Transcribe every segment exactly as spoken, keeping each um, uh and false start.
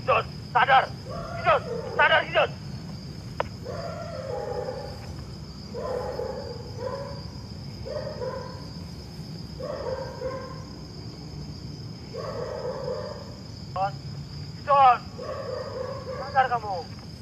Hidot, sadar. Hidot, sadar Hidot. Hidot, sadar kamu.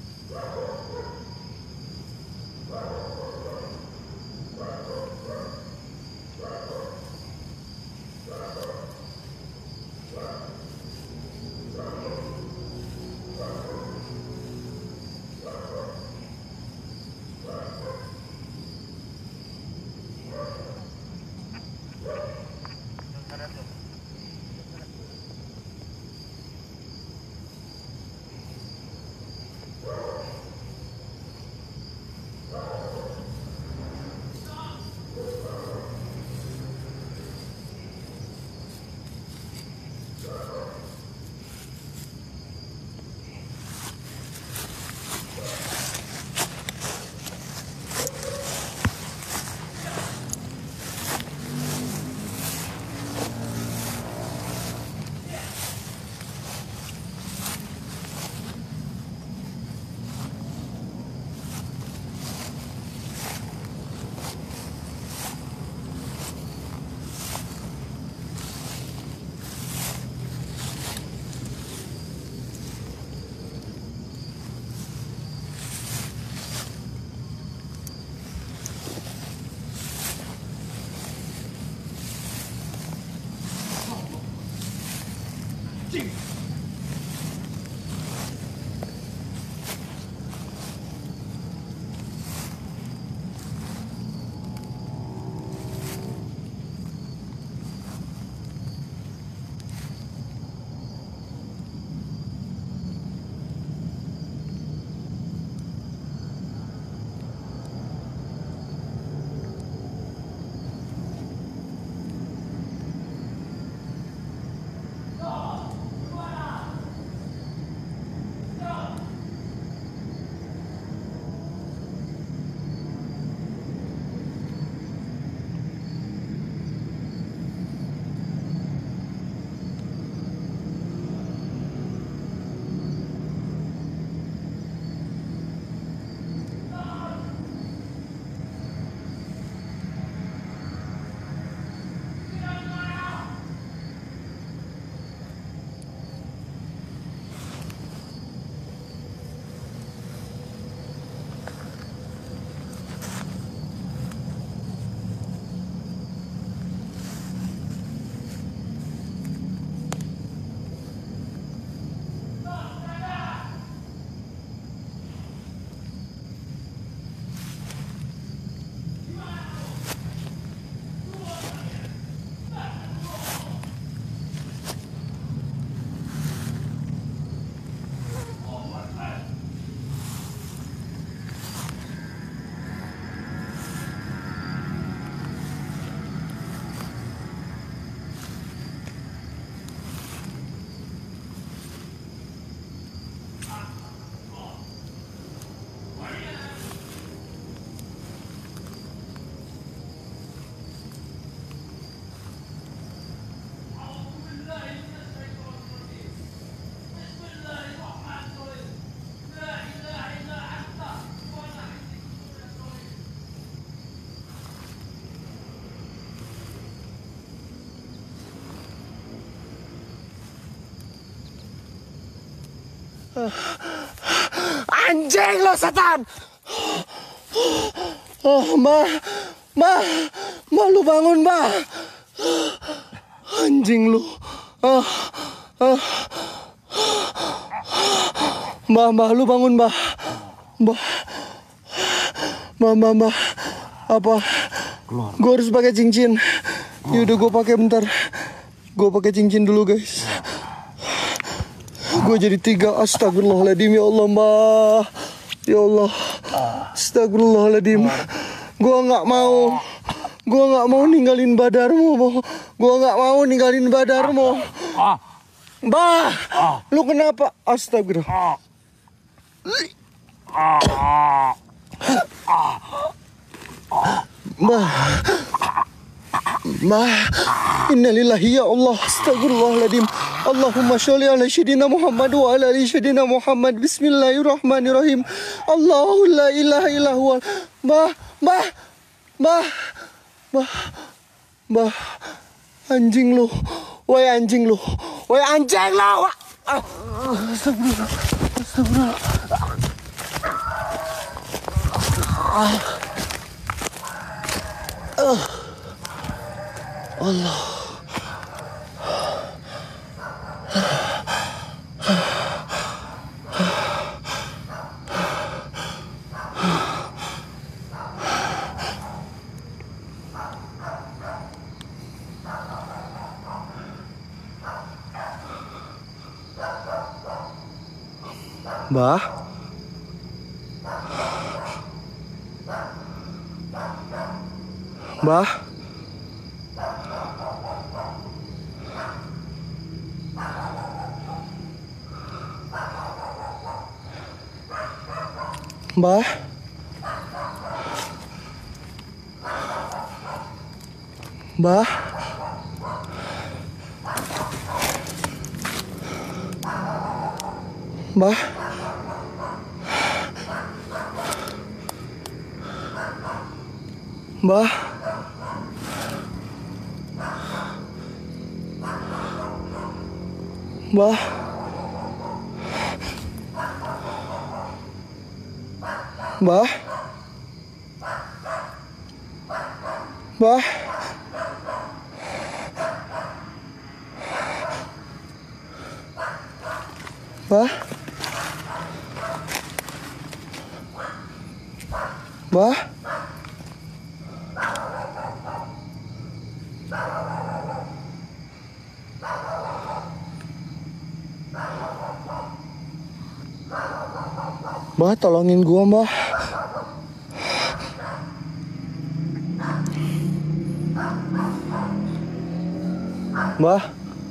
Anjing lo setan. Oh, ma, ma, ma lu bangun ma. Anjing lu. Ah, ah. Ma, ma lu bangun ma. Ma, ma, ma, ma. Apa? Gue harus pakai cincin. Yaudah gue pakai bentar. Gue pakai cincin dulu guys. Gue jadi tiga. Astagfirullahaladzim ya Allah mbak. Ya Allah. Astagfirullahaladzim. Gue nggak mau. Gue nggak mau ninggalin badarmu. Gue nggak mau ninggalin badarmu. Mbah, lu kenapa? Astagfirullah. Mbah, Mbah, innalillahi ya Allah. Astagfirullahaladzim. Allahumma sholli ala sayyidina Muhammad wa ala ali sayyidina Muhammad. Bismillahirrahmanirrahim. Allahu la ilaha illa huwa. Mbah, mbah, mbah, mbah, mbah. Anjing lu, woi anjing lu, woi anjing lu. Ah, astagfirullah, astagfirullah. Ah. Uh. Allah. Mbah, Mbah, Mbah, Mbah, Mbah. Mbah, Mbah, Mbah, Mbah, Mbah, Mbah. Mbah, tolongin gua, Mbah. Mbah.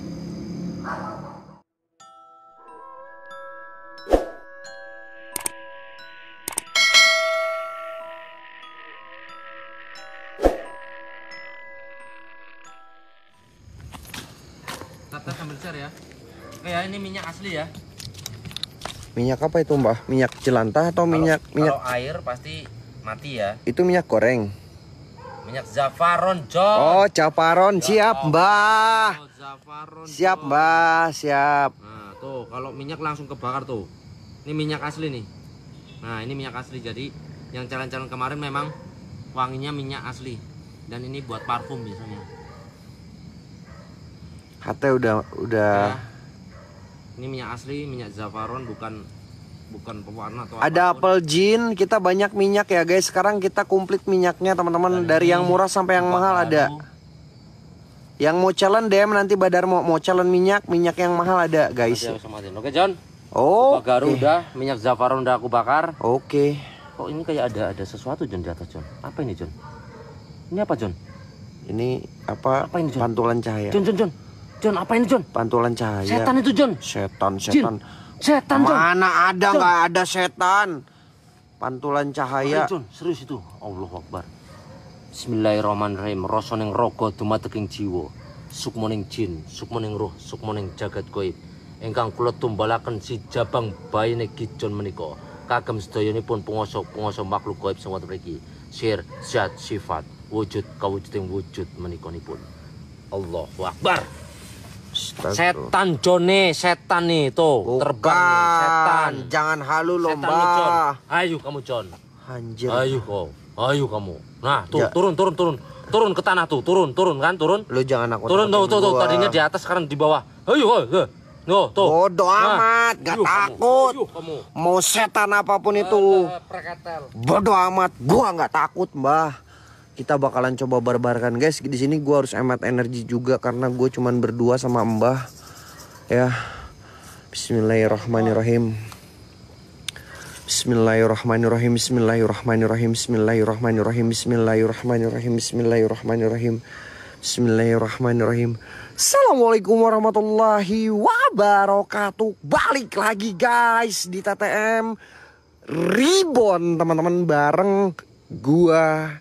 Tata sambil share ya. Oke ya, ini minyak asli ya. Minyak apa itu, Mbah? Minyak jelantah atau Kalau- minyak minyak? Kalau air pasti mati ya. Itu minyak goreng. Minyak zafaron, John. Oh, caparon. Siap, Mbah. Oh, zafaron, Siap, John. Mbah. Siap. Nah, tuh kalau minyak langsung kebakar tuh. Ini minyak asli nih. Nah, ini minyak asli. Jadi yang calon-calon kemarin memang wanginya minyak asli. Dan ini buat parfum biasanya. Hati udah udah. Nah, ini minyak asli, minyak zafaron, bukan bukan pewarna atau Ada apapun. apel jin, kita banyak minyak ya guys. Sekarang kita komplit minyaknya teman-teman. Dan Dari ini yang murah sampai yang kupat mahal baru. ada. Yang mau challenge D M nanti Badar mau mau challenge minyak, minyak yang mahal ada guys. Nanti aku samatin. Oke, John. Oh, Kupat garu udah, minyak zafaron udah aku bakar. oke. Kok ini kayak ada ada sesuatu John di atas John? Apa ini John? Ini apa John? Ini apa? Apa ini, John? Pantulan cahaya. John John John. John apa ini John? Pantulan cahaya. Setan itu John. Setan, Jin. setan. Setan John. Mana ada John. nggak ada setan? Pantulan cahaya. Apa, John, serius itu. Allahu Akbar. Bismillahirrahmanirrahim. Rosoneng rogo dumateking jiwa. Sukmoning jin, sukmoning roh, sukmoning jagat goib. Engkang kula tumbalaken si jabang bayine Gijon menika. Kagem sedayanipun penguasa-penguasa makhluk goib sing wonten mriki. Sir, zat, sifat, wujud kawujuding wujud menika-nipun. Allahu Akbar. Astagfirullah. Setan Jone, setan nih tuh, terbang nih, setan. Jangan halu Setan lomba. lu, John. Ayo kamu John. Anjir. Ayo kau, ayo kamu. Nah, tuh Ya. turun, turun, turun, turun ke tanah tuh, turun, turun kan, turun. Lu jangan aku Turun tuh, tuh, tuh, tadinya di atas, sekarang di bawah. Ayo, ayo, no, tuh. Bodoh amat, gak ayo kamu, takut. ayo kamu. Mau setan apapun itu. Alah, preketel. Bodoh amat, gua nggak takut, Mbah. Kita bakalan coba barbarkan, guys. Di sini gua harus hemat energi juga karena gue cuman berdua sama Mbah. Ya. Bismillahirrahmanirrahim. Bismillahirrahmanirrahim. Bismillahirrahmanirrahim. Bismillahirrahmanirrahim. Bismillahirrahmanirrahim. Bismillahirrahmanirrahim. Bismillahirrahmanirrahim. Assalamualaikum warahmatullahi wabarakatuh. Balik lagi guys di T T M Reborn teman-teman, bareng gua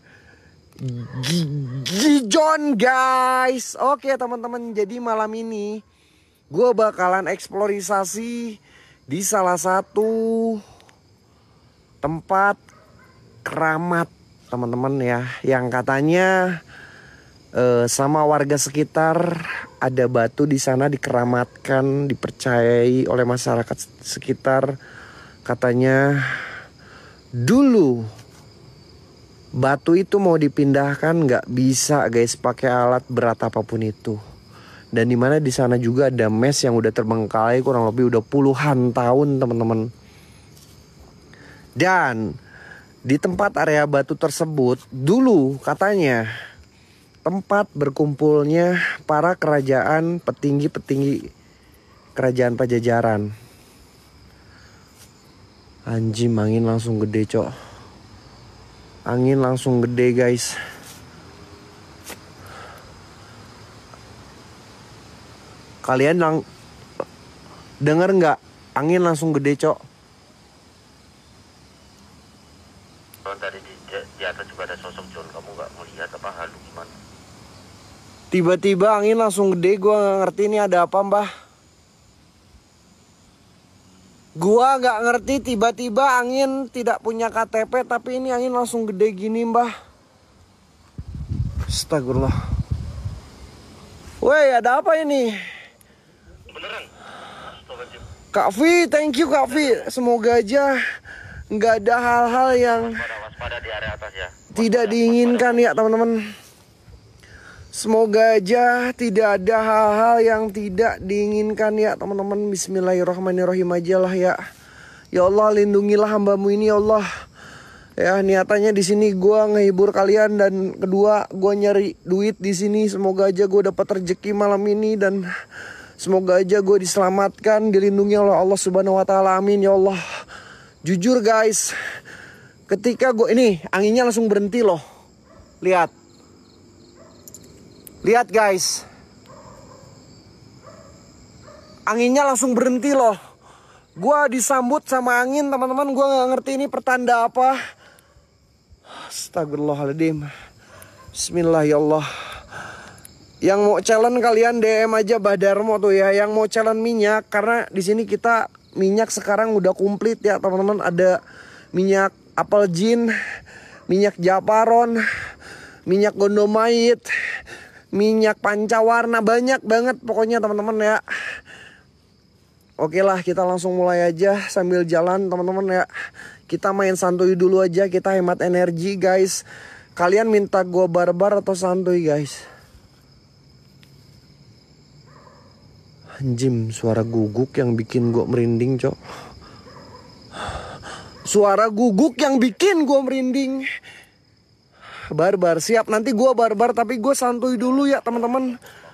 Gijon guys. Oke teman-teman, jadi malam ini gue bakalan eksplorisasi di salah satu tempat keramat teman-teman ya, yang katanya eh, sama warga sekitar ada batu di sana dikeramatkan, dipercayai oleh masyarakat sekitar. Katanya dulu batu itu mau dipindahkan nggak bisa guys pakai alat berat apapun itu. Dan dimana di sana juga ada mes yang udah terbengkalai kurang lebih udah puluhan tahun teman-teman. Dan di tempat area batu tersebut dulu katanya tempat berkumpulnya para kerajaan petinggi-petinggi kerajaan Pajajaran. Anjing, angin langsung gede cok. Angin langsung gede guys. Kalian lang denger nggak? Angin langsung gede cok. Tadi di, di atas juga ada sosok John. Kamu nggak melihat apa halu gimana? Tiba-tiba angin langsung gede. Gua nggak ngerti ini ada apa mbah. Gua nggak ngerti tiba-tiba angin tidak punya K T P tapi ini angin langsung gede gini mbah. Astagfirullah. Woi, ada apa ini? Beneran? Kak Vi, thank you Kak Vi. Semoga aja nggak ada hal-hal yang Waspada, waspada di area atas ya. tidak diinginkan ya teman-teman. Semoga aja tidak ada hal-hal yang tidak diinginkan ya teman-teman. Bismillahirrahmanirrahim aja lah ya. Ya Allah, lindungilah hambamu ini ya Allah. Ya, niatannya di sini gue ngehibur kalian dan kedua gue nyari duit di sini. Semoga aja gue dapat rezeki malam ini dan semoga aja gue diselamatkan, dilindungi oleh Allah Subhanahu Wa Taala. Amin ya Allah. Jujur guys, ketika gue ini anginnya langsung berhenti loh. Lihat, lihat guys, anginnya langsung berhenti loh. Gue disambut sama angin teman-teman. Gue nggak ngerti ini pertanda apa. Astagfirullahaladzim. Bismillah ya Allah. Yang mau challenge kalian D M aja Badarmo tuh ya. Yang mau challenge minyak, karena di sini kita minyak sekarang udah komplit ya teman-teman. Ada minyak apel jin, minyak japaron, minyak gondomait, minyak pancawarna, banyak banget pokoknya teman-teman ya. Oke lah, kita langsung mulai aja sambil jalan teman-teman ya. Kita main santuy dulu aja, kita hemat energi guys. Kalian minta gua barbar atau santuy guys? Anjim, suara guguk yang bikin gua merinding cok. Suara guguk yang bikin gua merinding. Barbar, siap, nanti gua barbar tapi gua santuy dulu ya teman-teman.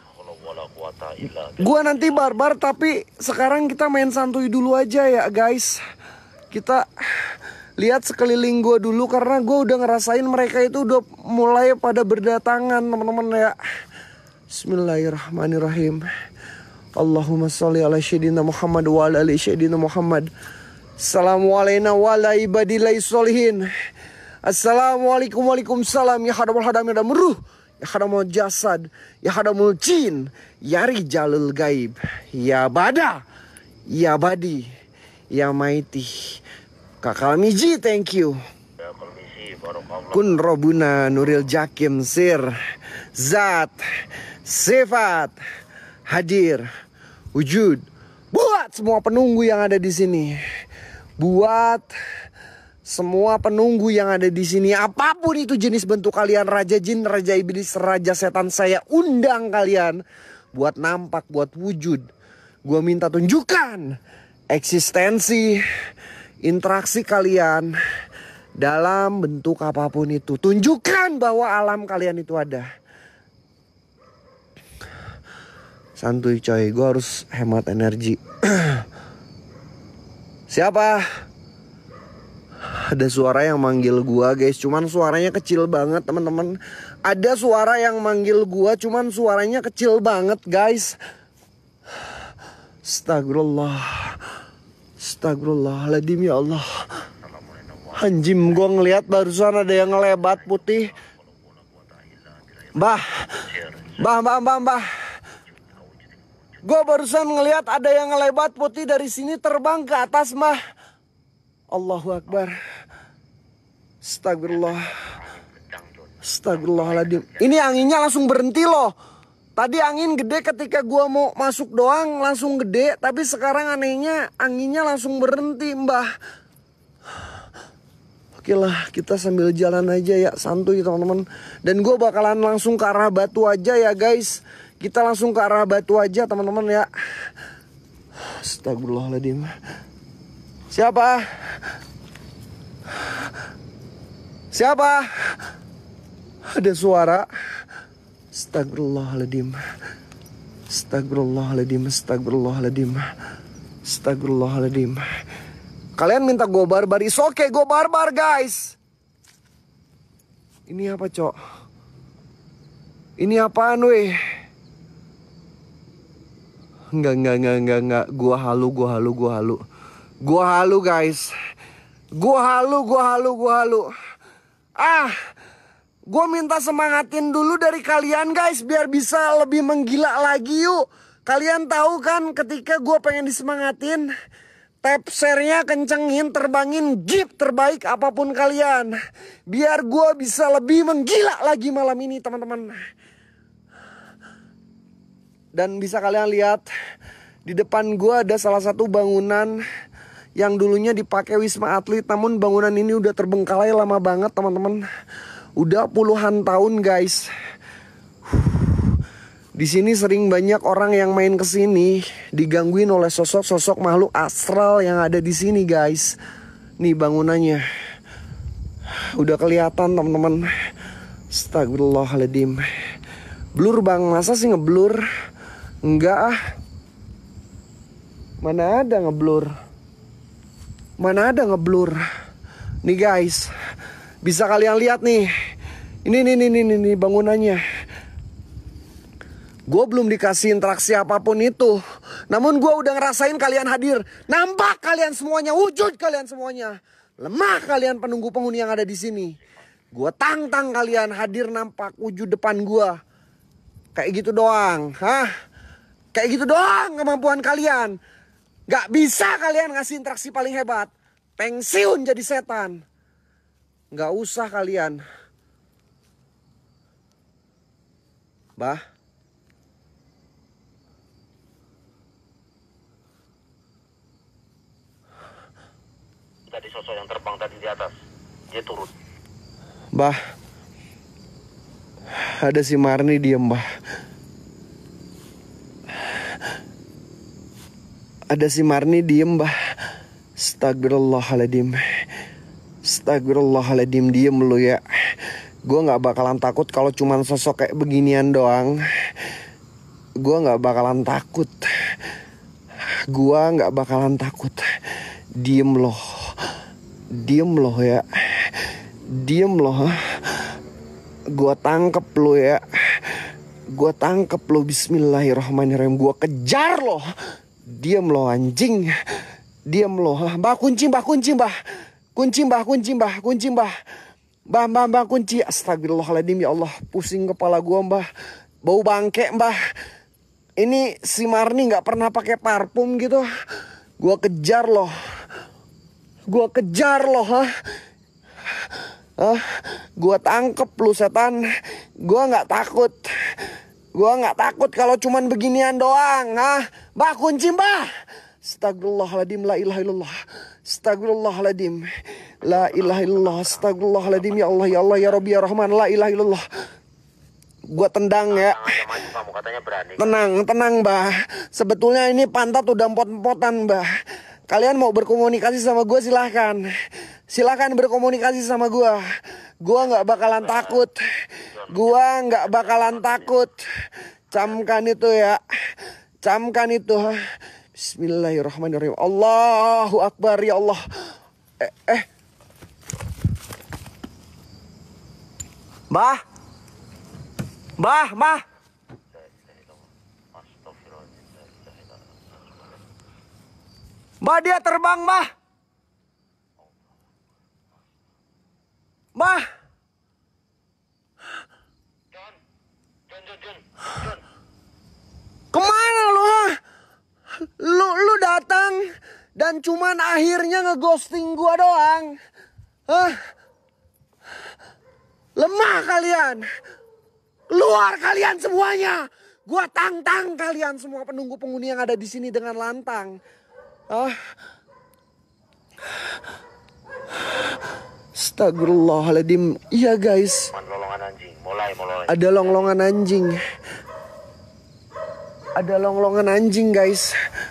Gua nanti barbar tapi sekarang kita main santuy dulu aja ya guys. Kita lihat sekeliling gua dulu karena gua udah ngerasain mereka itu udah mulai pada berdatangan teman-teman ya. Bismillahirrahmanirrahim. Allahumma sholli ala sayyidina Muhammad wa ala ali sayyidina Muhammad. Assalamualaikum wa ala ibadillahi sholihin. Assalamualaikum waalaikumsalam ya hadamul hadam ya damruh. Ya hadamul jasad, ya hadamul jin, ya rijalul gaib, ya bada, ya badi, ya maiti. Kakak Miji, thank you. Kun robuna nuril jakim sir, zat, sifat, hadir, wujud. Buat semua penunggu yang ada di sini. Buat semua penunggu yang ada di sini, apapun itu jenis bentuk kalian, raja jin, raja iblis, raja setan, saya undang kalian buat nampak, buat wujud. Gua minta tunjukkan eksistensi, interaksi kalian dalam bentuk apapun itu. Tunjukkan bahwa alam kalian itu ada. Santuy coy, gue harus hemat energi. Siapa? Ada suara yang manggil gua guys, cuman suaranya kecil banget teman-teman. Ada suara yang manggil gua, cuman suaranya kecil banget guys. Astagfirullah, astagfirullahaladzim ya Allah. Anjim, gua ngeliat barusan ada yang ngelebat putih. Bah, bah, bah, bah, bah. Gue barusan ngelihat ada yang ngelebat putih dari sini terbang ke atas mah. Allahu Akbar. Astagfirullah. Astagfirullahaladzim. Ini anginnya langsung berhenti loh. Tadi angin gede ketika gua mau masuk doang langsung gede. Tapi sekarang anehnya anginnya langsung berhenti mbah. Oke lah kita sambil jalan aja ya. Santuy teman-teman. Dan gua bakalan langsung ke arah batu aja ya guys. Kita langsung ke arah batu aja teman-teman ya. Astagfirullahaladzim. Siapa? Siapa? Ada suara. Astagfirullahaladzim. Astagfirullahaladzim. Astagfirullahaladzim. Astagfirullahaladzim. Kalian minta gue barbar. Is oke okay, gue barbar guys. Ini apa cok? Ini apaan weh? Enggak, enggak, enggak, enggak, enggak. Gua halu, gua halu, gua halu. Gua halu guys. Gua halu, gua halu, gua halu. Ah, gua minta semangatin dulu dari kalian guys. Biar bisa lebih menggila lagi yuk. Kalian tahu kan ketika gua pengen disemangatin. Tap share-nya kencengin, terbangin jeep terbaik apapun kalian. Biar gua bisa lebih menggila lagi malam ini teman-teman. Dan bisa kalian lihat di depan gua ada salah satu bangunan yang dulunya dipakai Wisma Atlet. Namun bangunan ini udah terbengkalai lama banget teman-teman. Udah puluhan tahun guys. Di sini sering banyak orang yang main ke sini digangguin oleh sosok-sosok makhluk astral yang ada di sini guys. Nih bangunannya. Udah kelihatan teman-teman. Astagfirullahaladzim. Blur bang, masa sih ngeblur? Enggak ah. Mana ada ngeblur? Mana ada ngeblur? Nih guys, bisa kalian lihat nih. Ini nih nih nih nih, nih bangunannya. Gue belum dikasih interaksi apapun itu. Namun gue udah ngerasain kalian hadir. Nampak kalian semuanya, wujud kalian semuanya. Lemah kalian penunggu penghuni yang ada di sini. Gue tantang kalian hadir nampak wujud depan gue. Kayak gitu doang, hah? Kayak gitu doang kemampuan kalian. Gak bisa kalian ngasih interaksi paling hebat. Pensiun jadi setan. Gak usah kalian. Bah. Tadi sosok yang terbang tadi di atas. Dia turun. Bah. Ada si Marni diem bah. Ada si Marni diem bah. Astagfirullahaladzim. Astagfirullahaladzim, diem lu ya. Gue gak bakalan takut kalau cuman sosok kayak beginian doang. Gue gak bakalan takut. Gue gak bakalan takut. Diem loh. Diem loh ya. Diem loh. Gue tangkep lo ya. Gue tangkep lo. Bismillahirrahmanirrahim. Gue kejar loh. Diam loh anjing. Diam loh. Mbah kunci, mbah kunci, mbah. Kunci, mbah, kunci, mbah, kunci, mbah. Mbah, mbah, mbah, kunci. Astagfirullahaladzim ya Allah. Pusing kepala gua mbah. Bau bangke mbah. Ini si Marni gak pernah pakai parfum gitu. Gua kejar loh. Gua kejar loh. Hah? Hah? Gua tangkep lu setan. Gua gak takut. Gua gak takut kalau cuman beginian doang. Hah? Mbah kunci mbah. Astagfirullahaladzim. La ilaha illallah. Astagfirullahaladzim. La ilaha illallah. Astagfirullahaladzim. Ya Allah ya Allah ya Rabbi ya Rahman. La ilaha illallah. Gua tendang ya. Tenang tenang mbah. Sebetulnya ini pantat udah empot-empotan mbah. Kalian mau berkomunikasi sama gue silahkan. Silahkan berkomunikasi sama gue. Gue gak bakalan takut. Gue gak bakalan takut. Camkan itu ya. Camkan itu. Bismillahirrahmanirrahim. Allahu Akbar ya Allah. Eh, eh. Mbah. Mbah, mbah. Mbah dia terbang mbah. Mbah. John, John, John, John. Kemana lu? Ha? Dan cuman akhirnya ngeghosting gua doang. Hah? Lemah kalian. Keluar kalian semuanya. Gua tantang kalian semua penunggu penghuni yang ada di sini dengan lantang. Ah. Astagfirullahaladzim. Iya guys. Lolongan anjing, mulai mulai. Ada longlongan anjing. Ada longlongan anjing guys.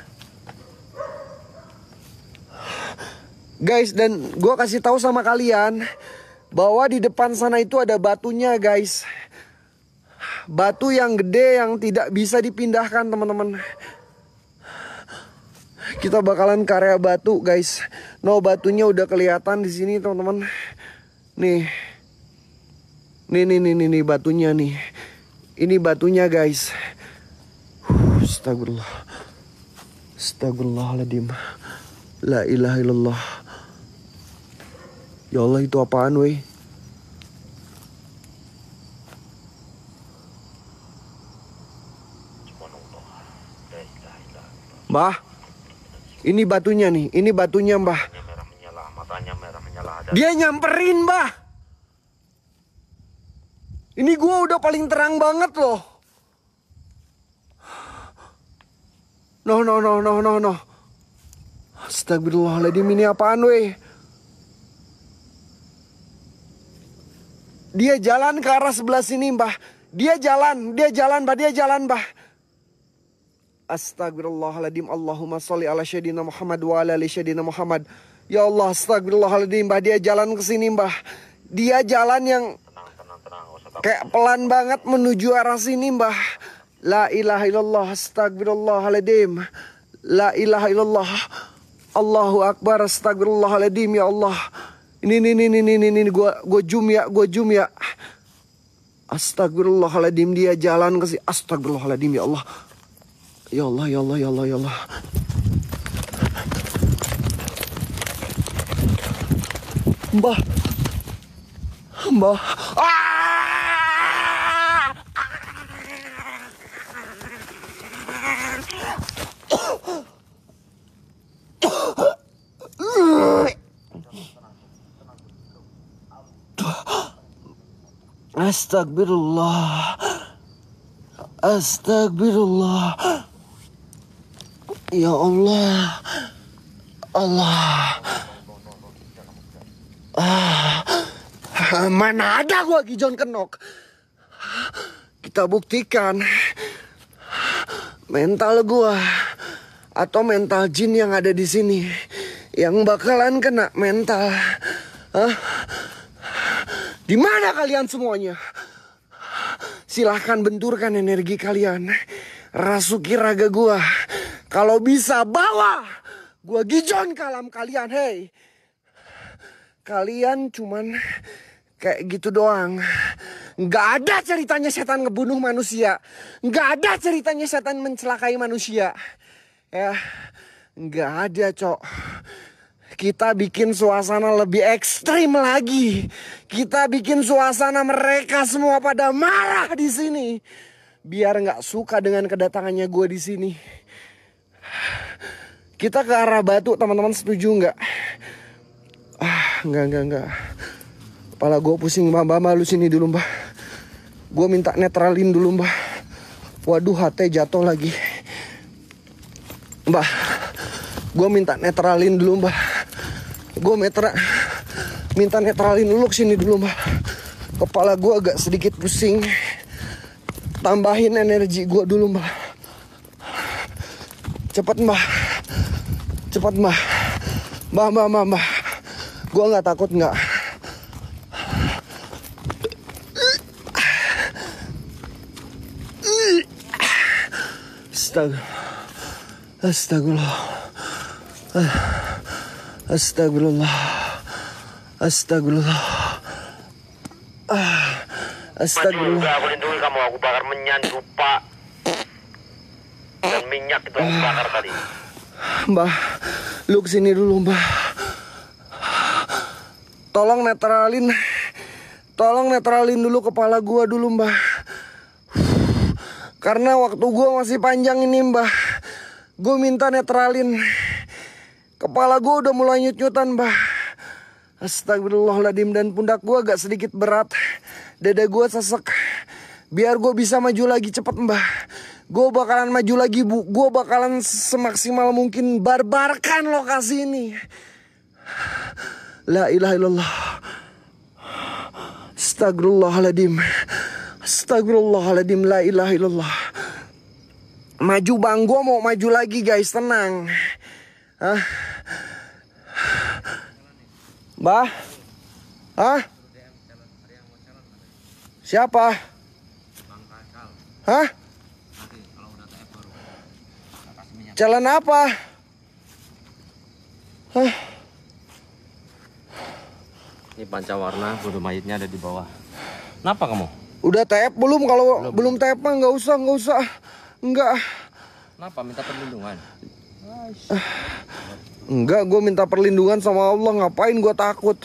Guys, dan gue kasih tahu sama kalian bahwa di depan sana itu ada batunya guys. Batu yang gede yang tidak bisa dipindahkan teman-teman. Kita bakalan ke area batu guys. No, batunya udah kelihatan di sini teman-teman. Nih. Nih nih nih nih nih batunya nih. Ini batunya guys. Astagfirullah. Astagfirullahaladzim. La ilaha illallah. Ya Allah, itu apaan weh? Mbah, ini batunya nih, ini batunya mbah. Merah menyala, matanya merah menyala. Ada. Dia nyamperin mbah. Ini gua udah paling terang banget loh. No no no no no no. Astagfirullahaladzim, ini apaan weh? Dia jalan ke arah sebelah sini mbah. Dia jalan, dia jalan mbah, dia jalan mbah. Astagfirullahaladzim. Allahumma sholli ala syedina Muhammad wa ala ali syedina Muhammad. Ya Allah, astagfirullahaladzim mbah. Dia jalan ke sini mbah. Dia jalan yang Tenang, tenang, tenang. Usah kayak pelan banget menuju arah sini mbah. La ilaha illallah, astagfirullahaladzim. La ilaha illallah. Allahu akbar, astagfirullahaladzim. Ya Allah. Ini ini ini ini ini ini gua gua zoom ya, gua zoom ya. Astagfirullahaladzim, dia jalan ke sini. Astagfirullahaladzim, ya Allah. Ya Allah, ya Allah, ya Allah, ya Allah. Mbah. Mbah. Ah! Astagfirullah. Astagfirullah. Ya Allah. Allah. Ah. Mana ada gua Gijon Kenok. Kita buktikan mental gua atau mental jin yang ada di sini yang bakalan kena mental. Hah? Di mana kalian semuanya? Silahkan benturkan energi kalian. Rasuki raga gua. Kalau bisa bawa gua Gijon ke alam kalian. Hei, kalian cuman kayak gitu doang. Nggak ada ceritanya setan ngebunuh manusia. Nggak ada ceritanya setan mencelakai manusia. Ya, nggak ada, cok. Kita bikin suasana lebih ekstrim lagi. Kita bikin suasana mereka semua pada marah di sini. Biar nggak suka dengan kedatangannya gue di sini. Kita ke arah batu, teman-teman setuju nggak? Ah, nggak nggak nggak. Kepala gue pusing, mbah, mbah, mbah, lu sini dulu, mbah. Gue minta netralin dulu, mbah. Waduh, H T jatuh lagi. Mbah, gue minta netralin dulu, mbah. Gue metra, minta netralin dulu kesini dulu, mbah. Kepala gue agak sedikit pusing. Tambahin energi gue dulu, mbah. Cepet, mbah. Cepet, mbah. Mbah, mbah, mbah, mbah. Gue gak takut, gak. Astagfirullah. Astagfirullah. Astagfirullah. Astagfirullah. Astagfirullah. Maju, aku lindungi kamu. Aku bakar menyan, lupa. Dan minyak itu aku bakar tadi. Mbah, lu kesini dulu, mbah. Tolong netralin. Tolong netralin dulu kepala gua dulu, mbah. Karena waktu gua masih panjang ini, mbah. Gue minta netralin Kepala gue udah mulai nyut-nyutan, Mbah. Astagfirullahaladzim, dan pundak gue agak sedikit berat. Dada gue sesek. Biar gue bisa maju lagi cepet, Mbah. Gue bakalan maju lagi, Bu. Gue bakalan semaksimal mungkin barbarkan lokasi ini. La ilaha illallah. Astagfirullahaladzim. Astagfirullahaladzim. La ilaha illallah. Maju bang, gue mau maju lagi guys, tenang. Hah? Mbah? Hah? Siapa? Hah? Jalan apa? Hah? Ini pancawarna, bodoh mayitnya ada di bawah. Kenapa kamu? Udah T F belum? Kalau belum, belum T F mah nggak usah, nggak usah. Enggak. Kenapa? Minta perlindungan? Enggak, gue minta perlindungan sama Allah. Ngapain gue takut?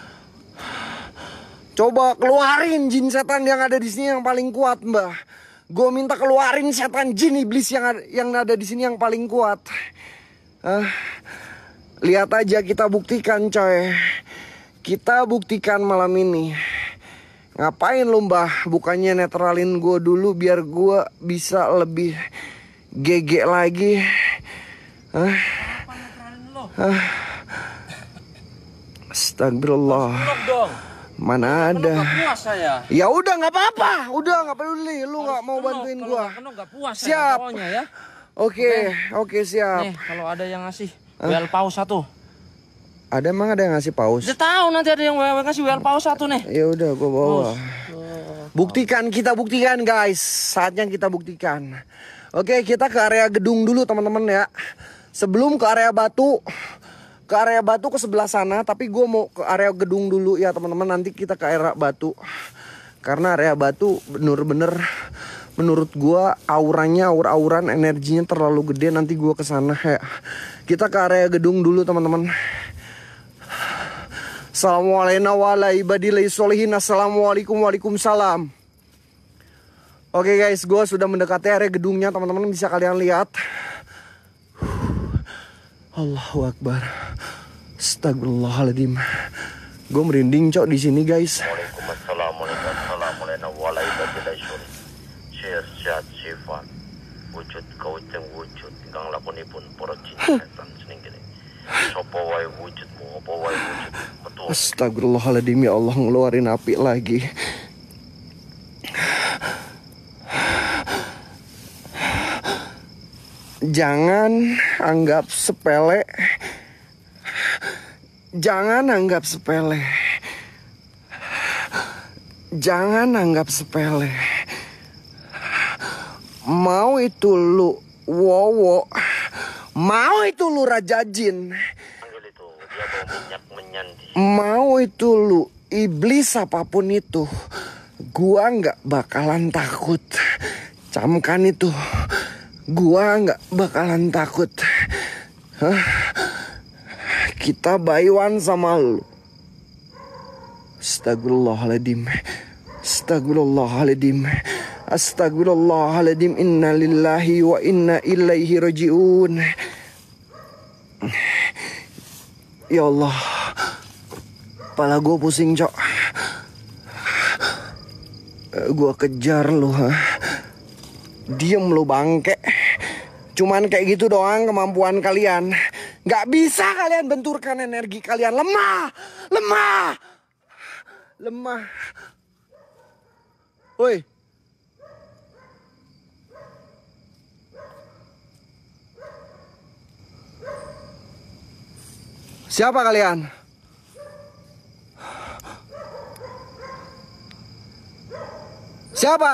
Coba keluarin jin setan yang ada di sini yang paling kuat, Mbah. Gue minta keluarin setan jin iblis yang ada, yang ada di sini yang paling kuat. Ah, lihat aja, kita buktikan, coy. Kita buktikan malam ini. Ngapain lu, Mbah? Bukannya netralin gue dulu biar gue bisa lebih G G lagi. Hah? Hah? Astagfirullah. Mana ada? Ya udah, nggak apa-apa. Udah, nggak peduli. Lu nggak mau bantuin gue. Siap. Ya. Oke, oke siap. Nih, kalau ada yang ngasih well paus satu. Ada, emang ada yang ngasih paus? Udah tahu nanti ada yang ngasih well paus satu nih. Ya udah, gue bawa. Buktikan, kita buktikan guys. Saatnya kita buktikan. Oke, kita ke area gedung dulu teman-teman ya. Sebelum ke area batu, ke area batu ke sebelah sana. Tapi gue mau ke area gedung dulu ya teman-teman. Nanti kita ke area batu. Karena area batu bener-bener menurut gue auranya, aur-auran, energinya terlalu gede. Nanti gue kesana ya. Kita ke area gedung dulu teman-teman. Assalamualaikum Assalamualaikum waalaikumsalam. Oke guys, gue sudah mendekati area gedungnya teman-teman, bisa kalian lihat. Allahu Akbar. Astagfirullahaladzim. Gue merinding cok di sini guys. Waalaikumsalam warahmatullahi sehat sifat wujud kawujeng wujud ingkang lakonipun para jin setan seneng kene. Sopo wae wujudmu, apa wae wujud. Betul. Astagfirullahaladzim, ya Allah, ngeluarin api lagi. Jangan anggap sepele. Jangan anggap sepele. Jangan anggap sepele. Mau itu lu Wowo, mau itu lu Raja Jin, mau itu lu iblis apapun itu, gua nggak bakalan takut. Camkan itu, gua nggak bakalan takut. Hah? Kita bayuan sama lu. Astagfirullahaladzim. Astagfirullahaladzim. Astagfirullahaladzim. Inna lillahi wa inna ilaihi raji'un. Ya Allah, kepala gue pusing cok. Gue kejar lu, ha? Diem lu bangke. Cuman kayak gitu doang kemampuan kalian. Gak bisa kalian benturkan energi kalian. Lemah, lemah, lemah. Woi, siapa kalian? Siapa?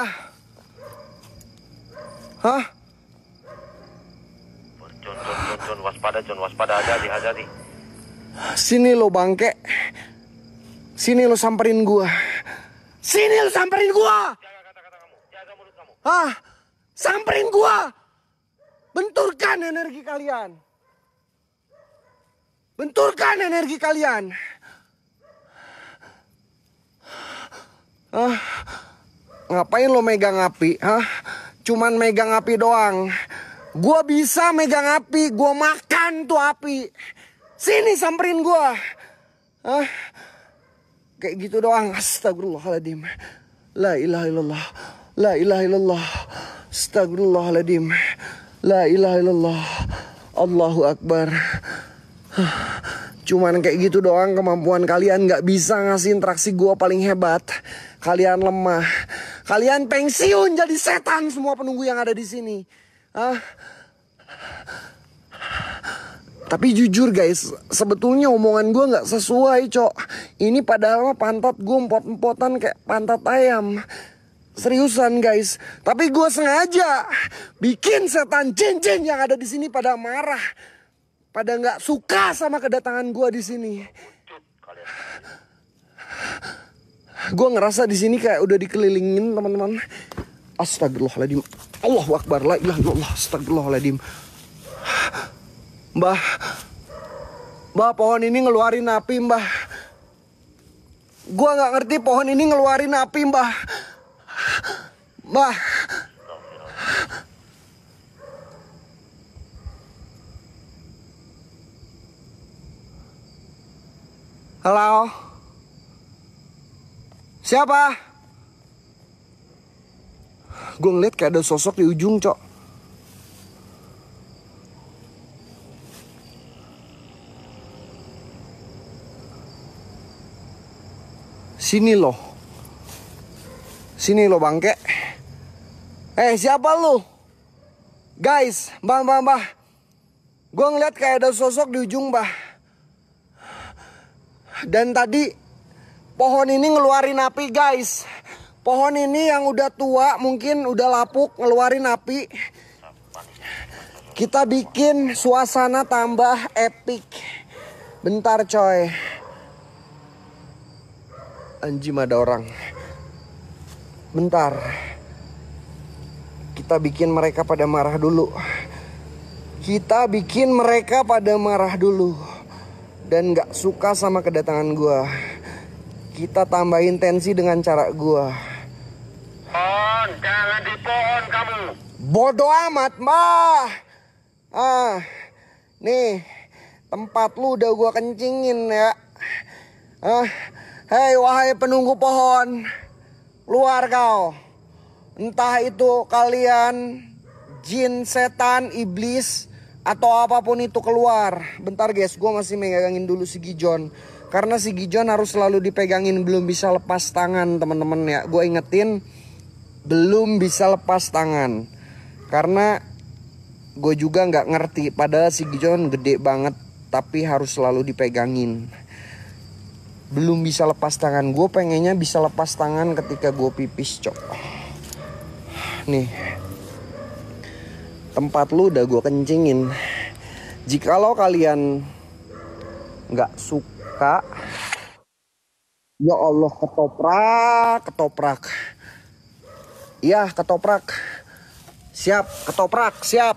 Hah? John, John, John, John, waspada, John, waspada, hati-hati, hati-hati. Sini lo bangke. Sini lo samperin gua. Sini lo samperin gua. Jaga kata-kata kamu, jaga mulut kamu. Hah? Samperin gua. Benturkan energi kalian. Benturkan energi kalian. Ah, ngapain lo megang api? Hah? Cuman megang api doang. Gua bisa megang api, gua makan tuh api. Sini samperin gua. Hah? Kayak gitu doang. Astagfirullahaladzim. La ilaha illallah. La ilaha illallah. Astagfirullahaladzim. La ilaha illallah. Allahu Akbar. Cuman kayak gitu doang kemampuan kalian. Gak bisa ngasih interaksi gua paling hebat. Kalian lemah. Kalian pensiun jadi setan semua penunggu yang ada di sini. Hah? Tapi jujur guys, sebetulnya omongan gue gak sesuai cok. Ini padahal pantat gue empot-empotan kayak pantat ayam. Seriusan guys. Tapi gue sengaja bikin setan jin-jin yang ada di sini pada marah. Pada gak suka sama kedatangan gue di sini. Gue ngerasa di sini kayak udah dikelilingin teman-teman. Astagfirullahaladzim. Allahu Akbar. La ilaha illallah. Astagfirullahaladzim. Mbah, Mbah, pohon ini ngeluarin api, Mbah. Gua nggak ngerti pohon ini ngeluarin api, Mbah. Mbah. Halo. Siapa? Gue ngeliat kayak ada sosok di ujung, cok. Sini loh. Sini loh bangke. Eh siapa lu? Guys, mbah mbah mbah. Gue ngeliat kayak ada sosok di ujung mbah. Dan tadi pohon ini ngeluarin api guys. Pohon ini yang udah tua mungkin udah lapuk ngeluarin api. Kita bikin suasana tambah epic. Bentar coy. Anjim ada orang. Bentar. Kita bikin mereka pada marah dulu. Kita bikin mereka pada marah dulu. Dan gak suka sama kedatangan gua. Kita tambahin tensi dengan cara gua. Pohon, jangan di pohon kamu. Bodoh amat, Mbah. Ah, nih tempat lu udah gua kencingin ya. Ah. Hei wahai penunggu pohon, keluar kau. Entah itu kalian jin, setan, iblis, atau apapun itu keluar. Bentar guys, gue masih megangin dulu si Gijon. Karena si Gijon harus selalu dipegangin, belum bisa lepas tangan teman-teman ya. Gue ingetin, belum bisa lepas tangan. Karena gue juga gak ngerti, padahal si Gijon gede banget, tapi harus selalu dipegangin. Belum bisa lepas tangan. Gue pengennya bisa lepas tangan ketika gue pipis cok. Nih tempat lu udah gue kencingin. Jikalau kalian gak suka, ya Allah ketoprak, ketoprak. Iya ketoprak. Siap, ketoprak, siap.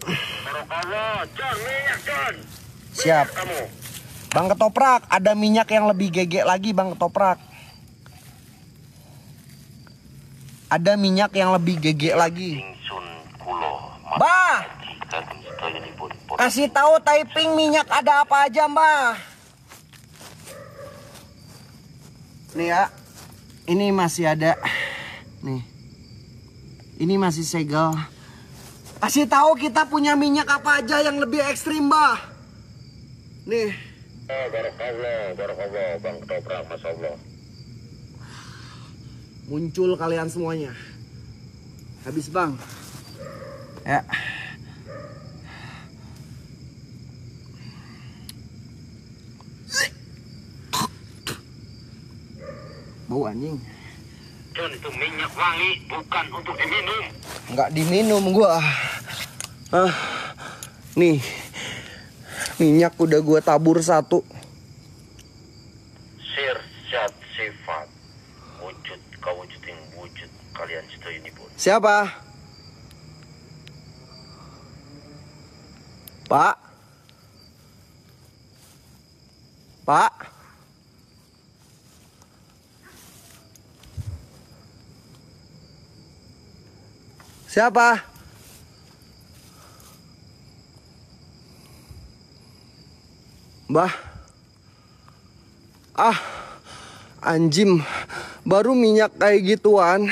Siap. Bang Ketoprak, ada minyak yang lebih gege lagi Bang Ketoprak. Ada minyak yang lebih gege lagi. Bah, kasih tahu typing minyak ada apa aja Mbah. Nih ya, ini masih ada. Nih, ini masih segel. Kasih tahu kita punya minyak apa aja yang lebih ekstrim Mbah. Nih. Barakallah, barakallah, Bang Ketoprak, Masya Allah. Muncul kalian semuanya. Habis Bang. Ya. Bau anjing. John, itu minyak wangi, bukan untuk diminum. Nggak diminum gua. Ah, nih. Minyak udah gue tabur satu. Sir, zat, sifat, wujud, kawujudin wujud. Kalian setuju ini pun. Siapa? Pak? Pak? Siapa? Mbah. Ah, anjim. Baru minyak kayak gituan.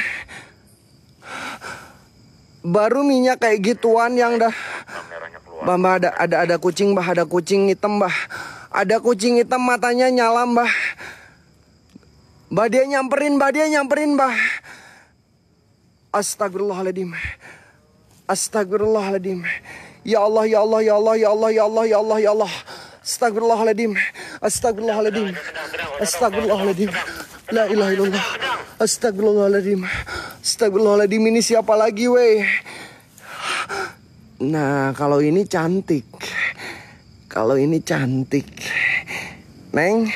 Baru minyak kayak gituan yang dah. Mbah, mbah, ada, ada, ada kucing, mbah. Ada kucing hitam, mbah. Ada kucing hitam, matanya nyala, mbah. Mbah, dia nyamperin, mbah. Dia nyamperin, mbah. Astagfirullahaladzim. Astagfirullahaladzim. Ya Allah, ya Allah, ya Allah, ya Allah, ya Allah, ya Allah, ya Allah. Astagfirullahaladzim. Astagfirullahaladzim. Astagfirullahaladzim. La ilaha illallah. Astagfirullahaladzim. Astagfirullahaladzim, ini siapa lagi, weh? Nah, kalau ini cantik. Kalau ini cantik. Neng.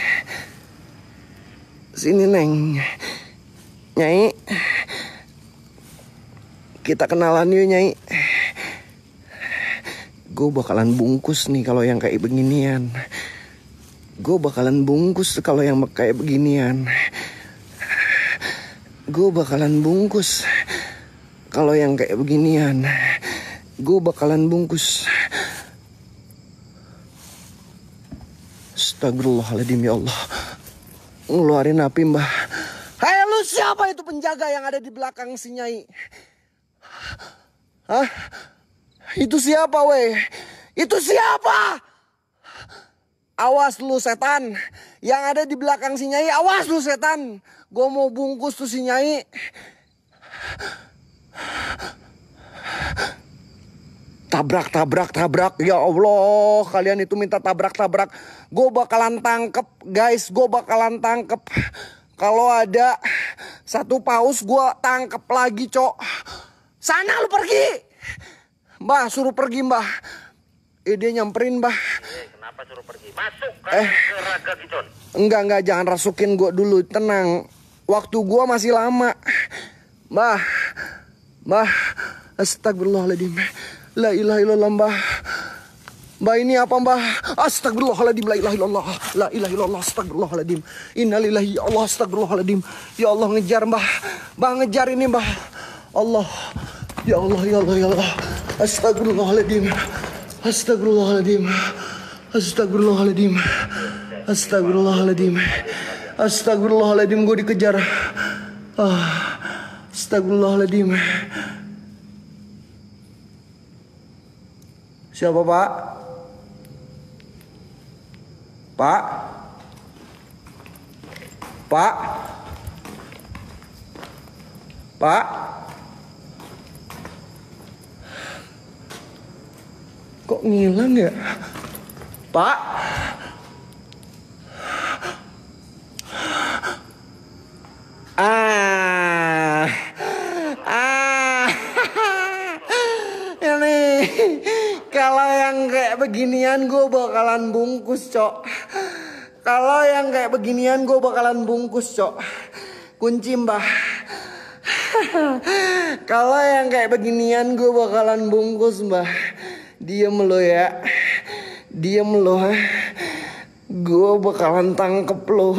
Sini, Neng. Nyai. Kita kenalan yuk, Nyai. Gue bakalan bungkus nih kalau yang kayak beginian. Gue bakalan bungkus kalau yang kayak beginian. Gue bakalan bungkus kalau yang kayak beginian. Gue bakalan bungkus. Astagfirullahaladzim, ya Allah. Ngeluarin api, mbah. Hai, lu siapa itu penjaga yang ada di belakang si Nyai? Hah? Itu siapa, weh? Itu siapa? Awas lu, setan. Yang ada di belakang si Nyai, awas lu, setan. Gue mau bungkus tuh si Nyai. Tabrak, tabrak, tabrak. Ya Allah, kalian itu minta tabrak, tabrak. Gue bakalan tangkep, guys. Gue bakalan tangkep. Kalau ada satu paus, gue tangkep lagi, cok. Sana lu pergi. Mbah, suruh pergi, mbah. Eh, dia nyamperin, mbah. Eh, kenapa suruh pergi? Masuk kan Eh. ke raga Gicon. Enggak, enggak, jangan rasukin gue dulu. Tenang. Waktu gue masih lama. Mbah. Mbah. Astagfirullahaladzim. La ilaha illallah, mbah. Mbah, ini apa, mbah? Astagfirullahaladzim. La ilaha illallah. La ilaha illallah. Astagfirullahaladzim. Innalillahi, ya Allah. Astagfirullahaladzim. Ya Allah, ngejar, mbah. Mbah, ngejar ini, mbah. Allah. Ya Allah, ya Allah, ya Allah. Astagfirullahaladzim. Astagfirullahaladzim. Astagfirullahaladzim. Astagfirullahaladzim. Astagfirullahaladzim, gue dikejar. Ah, astagfirullahaladzim. Siapa, Pak? Pak? Pak? Pak? Kok ngilang ya? Pak? Ah. Ah. Ini kalau yang kayak beginian gue bakalan bungkus, cok. Kalau yang kayak beginian gue bakalan bungkus, cok. Kunci, mbah. Kalau yang kayak beginian gue bakalan bungkus, mbah. Diem lo ya. Diem lo. Gue bakalan tangkep lo.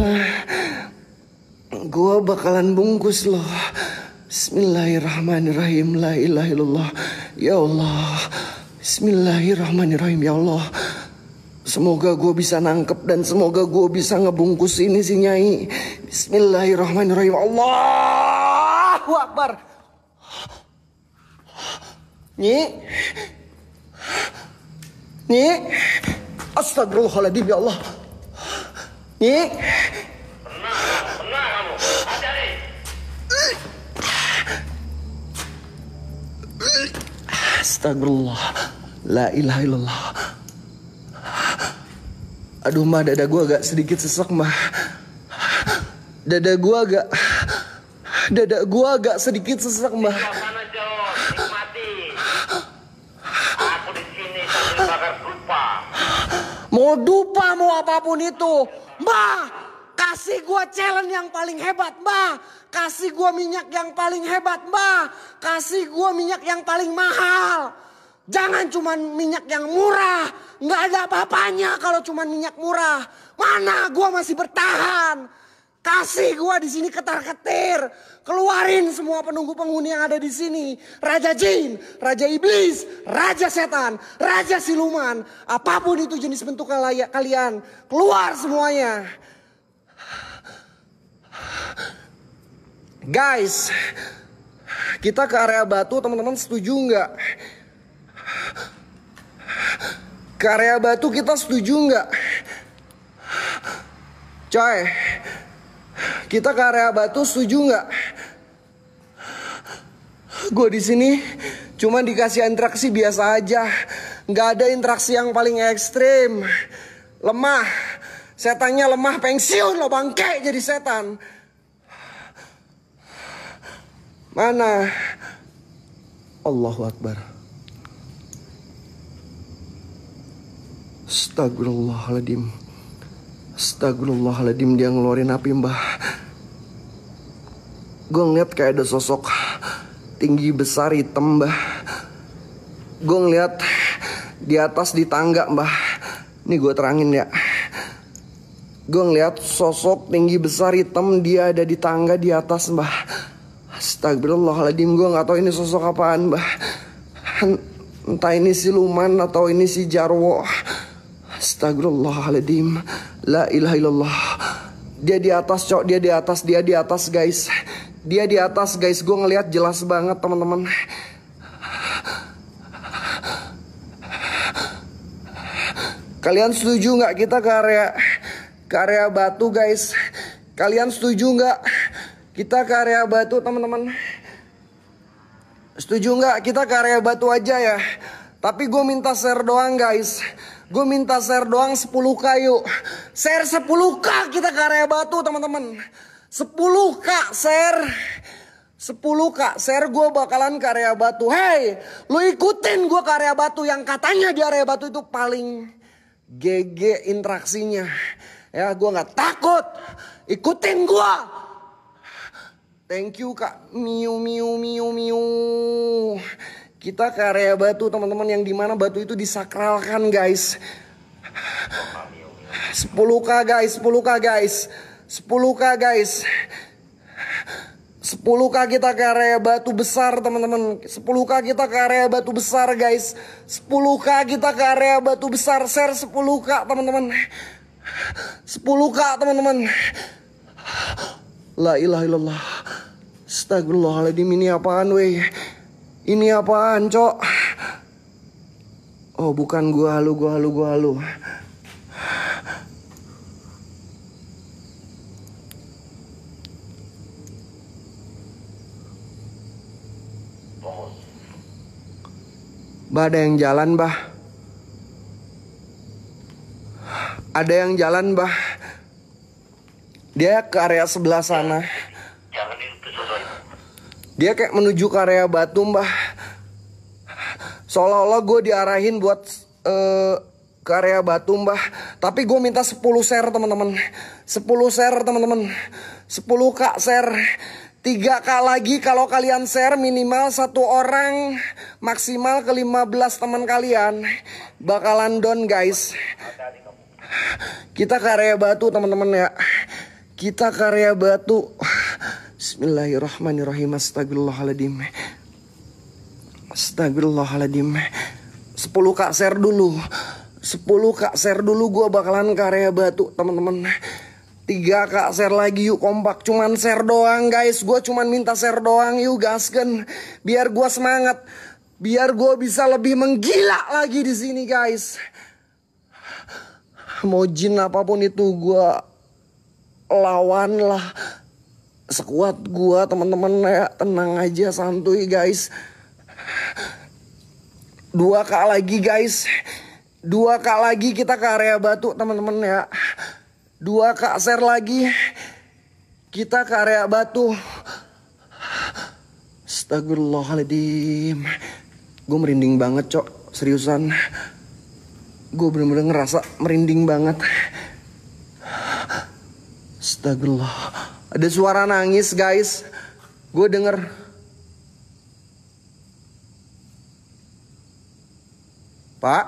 Gue bakalan bungkus lo. Bismillahirrahmanirrahim. La ilaha illallah. Ya Allah. Bismillahirrahmanirrahim. Ya Allah. Semoga gue bisa nangkep dan semoga gue bisa ngebungkus ini si Nyai. Bismillahirrahmanirrahim. Allahu Akbar. Nyi. Nyi. Astagfirullahaladzim, ya Allah. Nyi. Tenang, tenang kamu. Hati-hati. Astagfirullah. La ilaha illallah. Aduh, mbah, dada gue agak sedikit sesek, mbah. Dada gue agak Dada gue agak sedikit sesek, mbah. Mana Jon? Nikmati. Aku di sini sambil bakar dupa. Mau dupa, mau apapun itu. Mbah, kasih gue challenge yang paling hebat, mbah. Kasih gue minyak yang paling hebat, mbah. Kasih gue minyak yang paling mahal. Jangan cuman minyak yang murah. Nggak ada apa-apanya kalau cuman minyak murah. Mana gue masih bertahan. Kasih gua di sini ketar-ketir. Keluarin semua penunggu-penghuni yang ada di sini. Raja jin, raja iblis, raja setan, raja siluman. Apapun itu jenis bentuk kalian. Keluar semuanya. Guys, kita ke area batu, teman-teman setuju nggak? Ke area batu kita setuju nggak? Coy, kita ke area batu setuju nggak? Gue di sini cuma dikasih interaksi biasa aja, nggak ada interaksi yang paling ekstrim. Lemah, setannya lemah, pensiun lo bangke jadi setan. Mana? Allahu Akbar. Astagfirullahaladzim. Astagfirullahaladzim, dia ngeluarin api, mbah. Gue ngeliat kayak ada sosok tinggi besar hitam, mbah. Gue ngeliat di atas di tangga, mbah. Ini gue terangin ya. Gue ngeliat sosok tinggi besar hitam, dia ada di tangga di atas, mbah. Astagfirullahaladzim, gue gak tahu ini sosok apaan, mbah. Entah ini siluman atau ini si jarwo. Astagfirullahaladzim. La ilaha illallah. Dia di atas, cok. Dia di atas, dia di atas, guys. Dia di atas, guys. Gue ngeliat jelas banget, teman-teman. Kalian setuju gak kita ke area Ke area batu, guys? Kalian setuju gak kita ke area batu, teman-teman? Setuju nggak kita ke area batu aja ya? Tapi gue minta share doang, guys. Gue minta share doang sepuluh k yuk. Share sepuluh k kita ke area batu, teman-teman. sepuluh k share. sepuluh k share, gue bakalan ke area batu. Hey, lu ikutin gue ke area batu yang katanya di area batu itu paling G G interaksinya. Ya, gue nggak takut. Ikutin gue. Thank you Kak Miu Miu Miu Miu. Kita ke area batu, teman-teman, yang dimana batu itu disakralkan, guys. sepuluh k guys, sepuluh k guys, sepuluh k guys, sepuluh k kita ke area batu besar, teman-teman. sepuluh k kita ke area batu besar, guys. sepuluh k kita ke area batu besar. Share sepuluh k, teman-teman. sepuluh k, teman-teman. La ilaha illallah. Astagfirullahaladzim, ini apaan weh? Ini apaan, cok? Oh, bukan, gua halu, gua halu, gua halu. Bah, ada yang jalan, bah. Ada yang jalan, bah. Dia ke area sebelah sana. Dia kayak menuju ke area batu, mbah. Seolah-olah gue diarahin buat uh, ke area batu, mbah. Tapi gue minta sepuluh share, teman-teman. sepuluh share, teman-teman. sepuluh k share. tiga k lagi kalau kalian share, minimal satu orang, maksimal ke lima belas teman kalian bakalan down, guys. Kita ke area batu, teman-teman ya. Kita ke area batu. Bismillahirrahmanirrahim. Astagfirullahaladzim. Astagfirullahaladzim. sepuluh k share dulu. sepuluh k share dulu, gue bakalan ke area batu, teman-teman. tiga k share lagi yuk, kompak. Cuman share doang, guys. Gue cuman minta share doang yuk, gaskan. Biar gue semangat. Biar gue bisa lebih menggila lagi di sini, guys. Mau jin apapun itu gue lawan lah. Sekuat gue, teman-teman ya. Tenang aja, santuy, guys. dua k lagi, guys. dua k lagi kita ke area batu, teman-teman ya. dua k share lagi. Kita ke area batu. Astagfirullahaladzim. Gue merinding banget, cok. Seriusan. Gue bener-bener ngerasa merinding banget. Astagfirullah. Ada suara nangis, guys. Gue denger. Pak?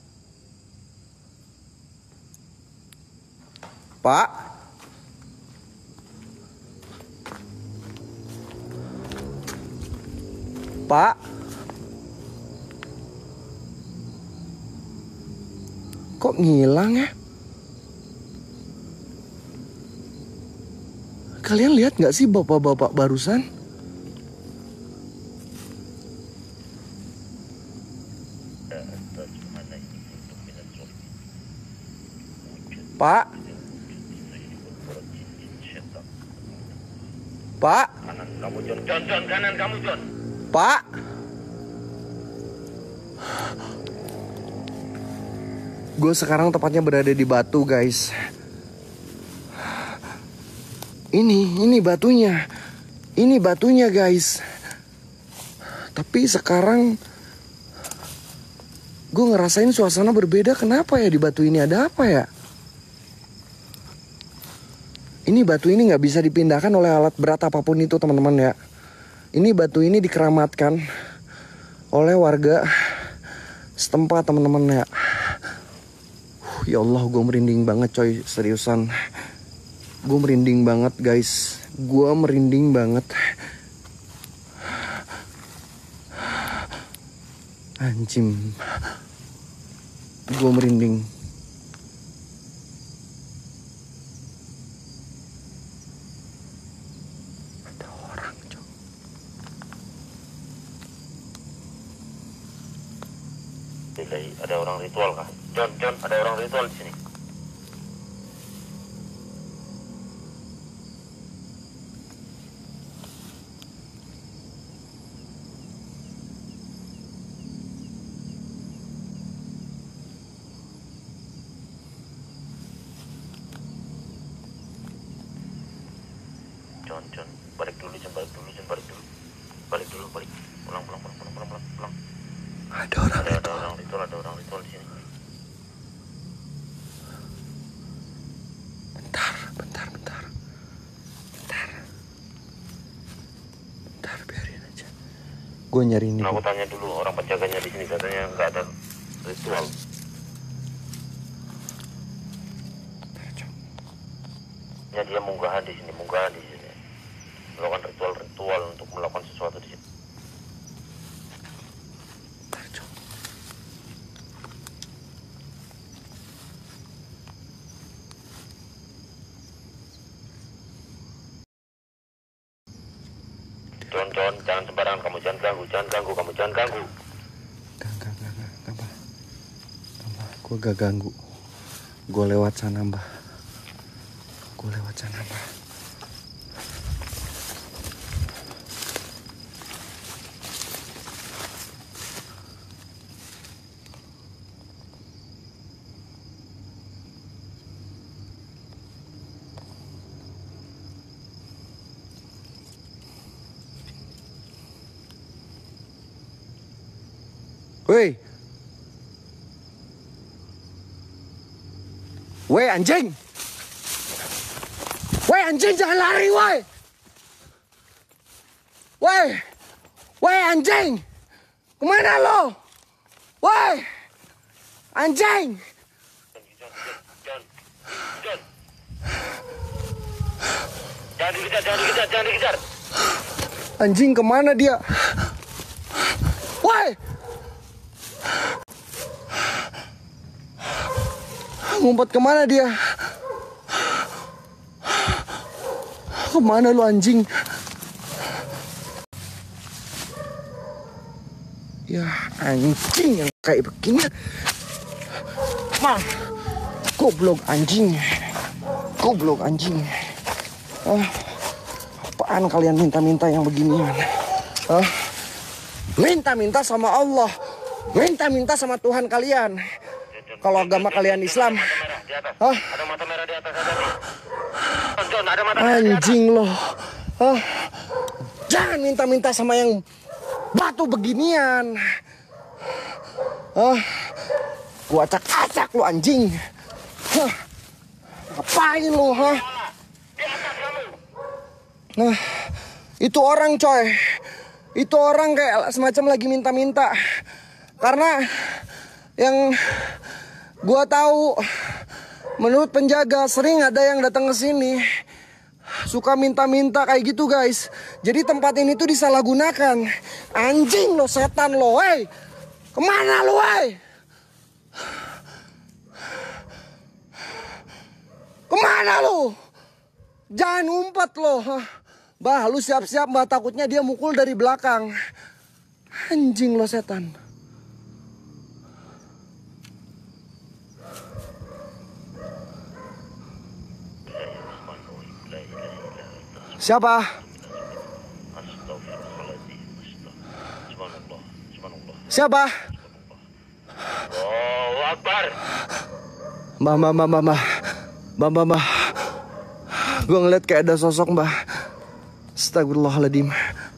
Pak? Pak. Kok ngilang ya? Kalian lihat nggak sih bapak-bapak barusan? Pak. Pak. Kanan kamu John, John, John, kanan kamu John. Pak. Gue sekarang tepatnya berada di batu, guys. Ini, ini batunya. Ini batunya, guys. Tapi sekarang gue ngerasain suasana berbeda. Kenapa ya di batu ini? Ada apa ya? Ini batu ini nggak bisa dipindahkan oleh alat berat apapun itu, teman-teman ya. Ini batu ini dikeramatkan oleh warga setempat, teman-teman ya. Uh, ya Allah, gue merinding banget coy, seriusan. Gue merinding banget guys. Gue merinding banget. Anjing. Gue merinding. Ada orang ritual kah? John, John, ada orang ritual di sini. John, John, balik dulu, John, balik dulu, John, balik dulu, balik dulu, balik, pulang, pulang, pulang, pulang, pulang, pulang. Ada orang ada, ada orang ritual, ada orang ritual di sini. Bentar, bentar, bentar, bentar, bentar, biarin aja. Gue nyari ini. Nah, aku tanya dulu orang penjaganya di sini, katanya nggak ada ritual. Ya dia munggahan di sini, munggahan di sini. Melakukan ritual-ritual untuk melakukan sesuatu di sini. John, John, jangan sembarangan, kamu jangan ganggu, jangan ganggu, kamu jangan ganggu. Gak, gak, gak, gak, gak, mbak. Mbak, gue gak ganggu. Gue lewat sana, mbak. Gue lewat sana, mbak. Woi. Woi anjing. Woi anjing, jangan lari woi. Woi. Woi anjing. Kemana lo? Woi. Anjing. John, John, John. Jangan dikejar, jangan dikejar, jangan dikejar. Anjing kemana dia? Woi. Ngumpet kemana dia? Kemana lu anjing? Ya anjing yang kayak begini. Mah, goblok anjing. Goblok anjing. Ah, apaan kalian minta-minta yang beginian? Ah, minta-minta sama Allah. Minta-minta sama Tuhan kalian. Kalau agama kalian Islam, hah? Ada mata merah di atas ada nih. John, ada mata merah di atas. Anjing loh. Hah? Jangan minta-minta sama yang batu beginian. Hah? Gua acak-acak lu anjing. Hah? Ngapain lu, hah? Nah, itu orang coy. Itu orang kayak semacam lagi minta-minta. Karena yang gua tahu, menurut penjaga sering ada yang datang ke sini suka minta-minta kayak gitu guys. Jadi tempat ini tuh disalahgunakan. Anjing lo, setan lo, hey. Kemana lo, hey? Kemana lo? Jangan ngumpet lo. Bah, lu siap-siap mbah, takutnya dia mukul dari belakang. Anjing lo, setan. Siapa? Siapa? Allahu Akbar. Mbah, mbah, mbah, mbah, mbah, mbah, mbah, mbah. Gue ngeliat kayak ada sosok mbah. Astagfirullahaladzim.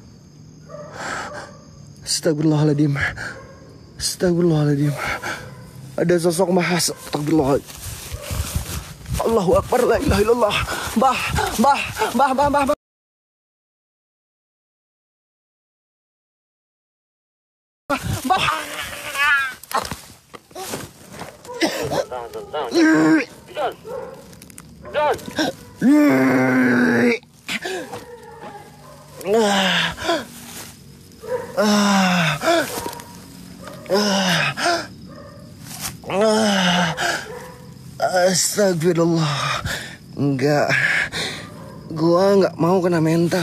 Astagfirullahaladzim. Astagfirullahaladzim. Ada sosok mbah. Astagfirullahaladzim. Allahu Akbar, la ilaha illallah. Mbah, mbah, mbah, mbah, mbah, mbah. Mbah. Don. Don. Astagfirullah. Enggak. Gua enggak mau kena mental.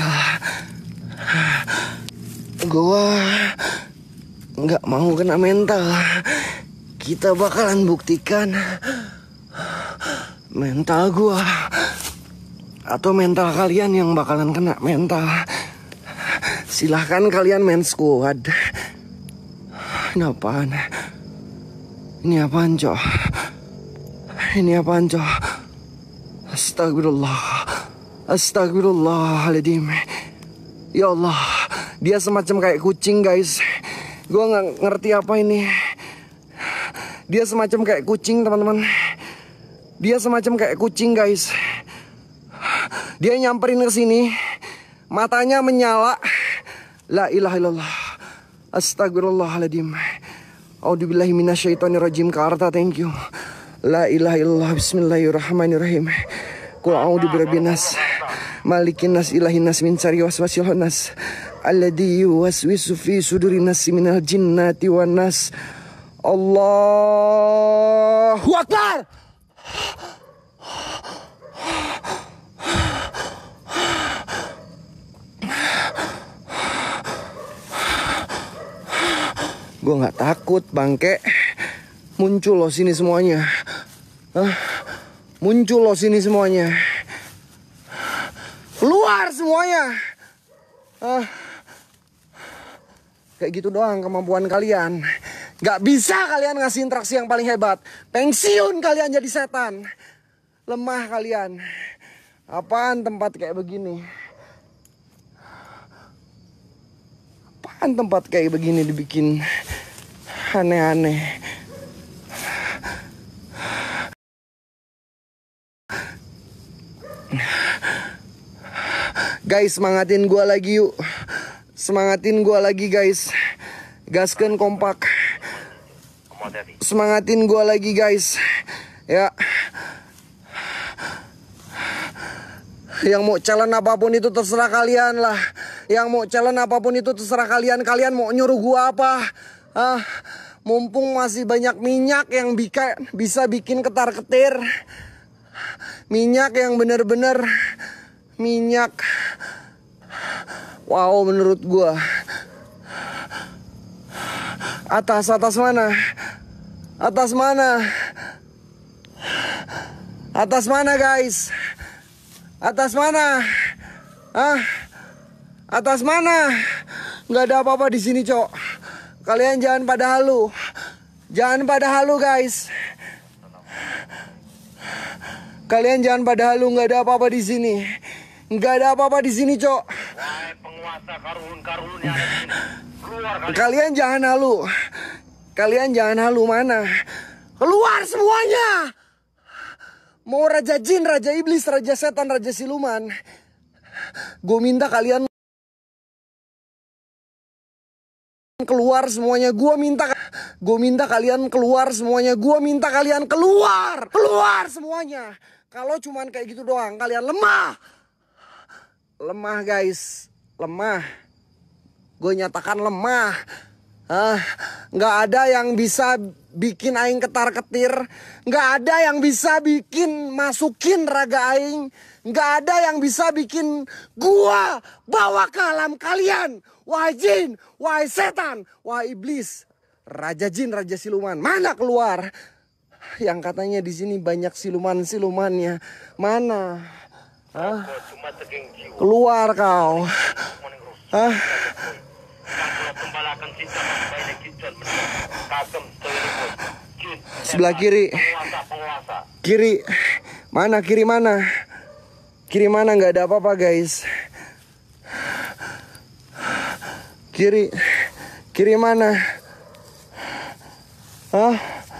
Gua enggak mau kena mental. Kita bakalan buktikan mental gua atau mental kalian yang bakalan kena mental. Silahkan kalian main squad. Ini apaan? Ini apaan, Cok? Ini apaan, Cok? Astagfirullah. Astagfirullahaladzim. Ya Allah, dia semacam kayak kucing, guys. Gua nggak ngerti apa ini. Dia semacam kayak kucing, teman-teman. Dia semacam kayak kucing, guys. Dia nyamperin ke sini, matanya menyala. La ilaha illallah. Astagfirullahaladzim. A'udzubillahi minasyaitonirrajim. Karta, thank you. La ilaha illallah. Bismillahirrahmanirrahim. Qul a'udzu birabbin nas, malikin nas, ilahin nas, min syarri waswasil khannas, alladzi yuwaswisu fi sudurin nas minal jinnati wan nas. Allahu Akbar. Gue nggak takut, bangke. Muncul loh sini semuanya. Hah? Muncul loh sini semuanya. Keluar semuanya. Hah? Kayak gitu doang kemampuan kalian. Gak bisa kalian ngasih interaksi yang paling hebat. Pensiun kalian jadi setan. Lemah kalian. Apaan tempat kayak begini? Apaan tempat kayak begini dibikin aneh-aneh? Guys, semangatin gua lagi yuk. Semangatin gua lagi, guys. Gaskeun kompak. Semangatin gua lagi, guys. Ya. Yang mau challenge apapun itu terserah kalian lah. Yang mau challenge apapun itu terserah kalian. Kalian mau nyuruh gua apa? Ah, mumpung masih banyak minyak yang bika, bisa bikin ketar-ketir. Minyak yang bener-bener minyak. Wow, menurut gua. Atas, atas mana? Atas mana? Atas mana, guys? Atas mana? Hah? Atas mana? Nggak ada apa-apa di sini, Cok. Kalian jangan pada halu. Jangan pada halu, guys. Kalian jangan pada halu, nggak ada apa-apa di sini. Nggak ada apa-apa di sini, Cok. Wahai penguasa karun-karun yang ada di sini. Keluar kalian. Kalian jangan halu. Kalian jangan halu, mana? Keluar semuanya. Mau raja jin, raja iblis, raja setan, raja siluman. Gue minta kalian keluar semuanya. Gue minta Gue minta kalian keluar semuanya. Gue minta kalian keluar. Keluar semuanya. Kalau cuman kayak gitu doang, kalian lemah. lemah guys, lemah. Gue nyatakan lemah. Ah, nggak ada yang bisa bikin aing ketar-ketir, nggak ada yang bisa bikin masukin raga aing, nggak ada yang bisa bikin gua bawa ke alam kalian. Wahai jin, wahai setan, wahai iblis, raja jin, raja siluman, mana keluar? Yang katanya di sini banyak siluman-silumannya, mana? Ah, keluar kau. Ah. Sebelah kiri. Kiri. Mana kiri mana? Kiri mana, nggak ada apa-apa guys. Kiri. Kiri mana? Hah?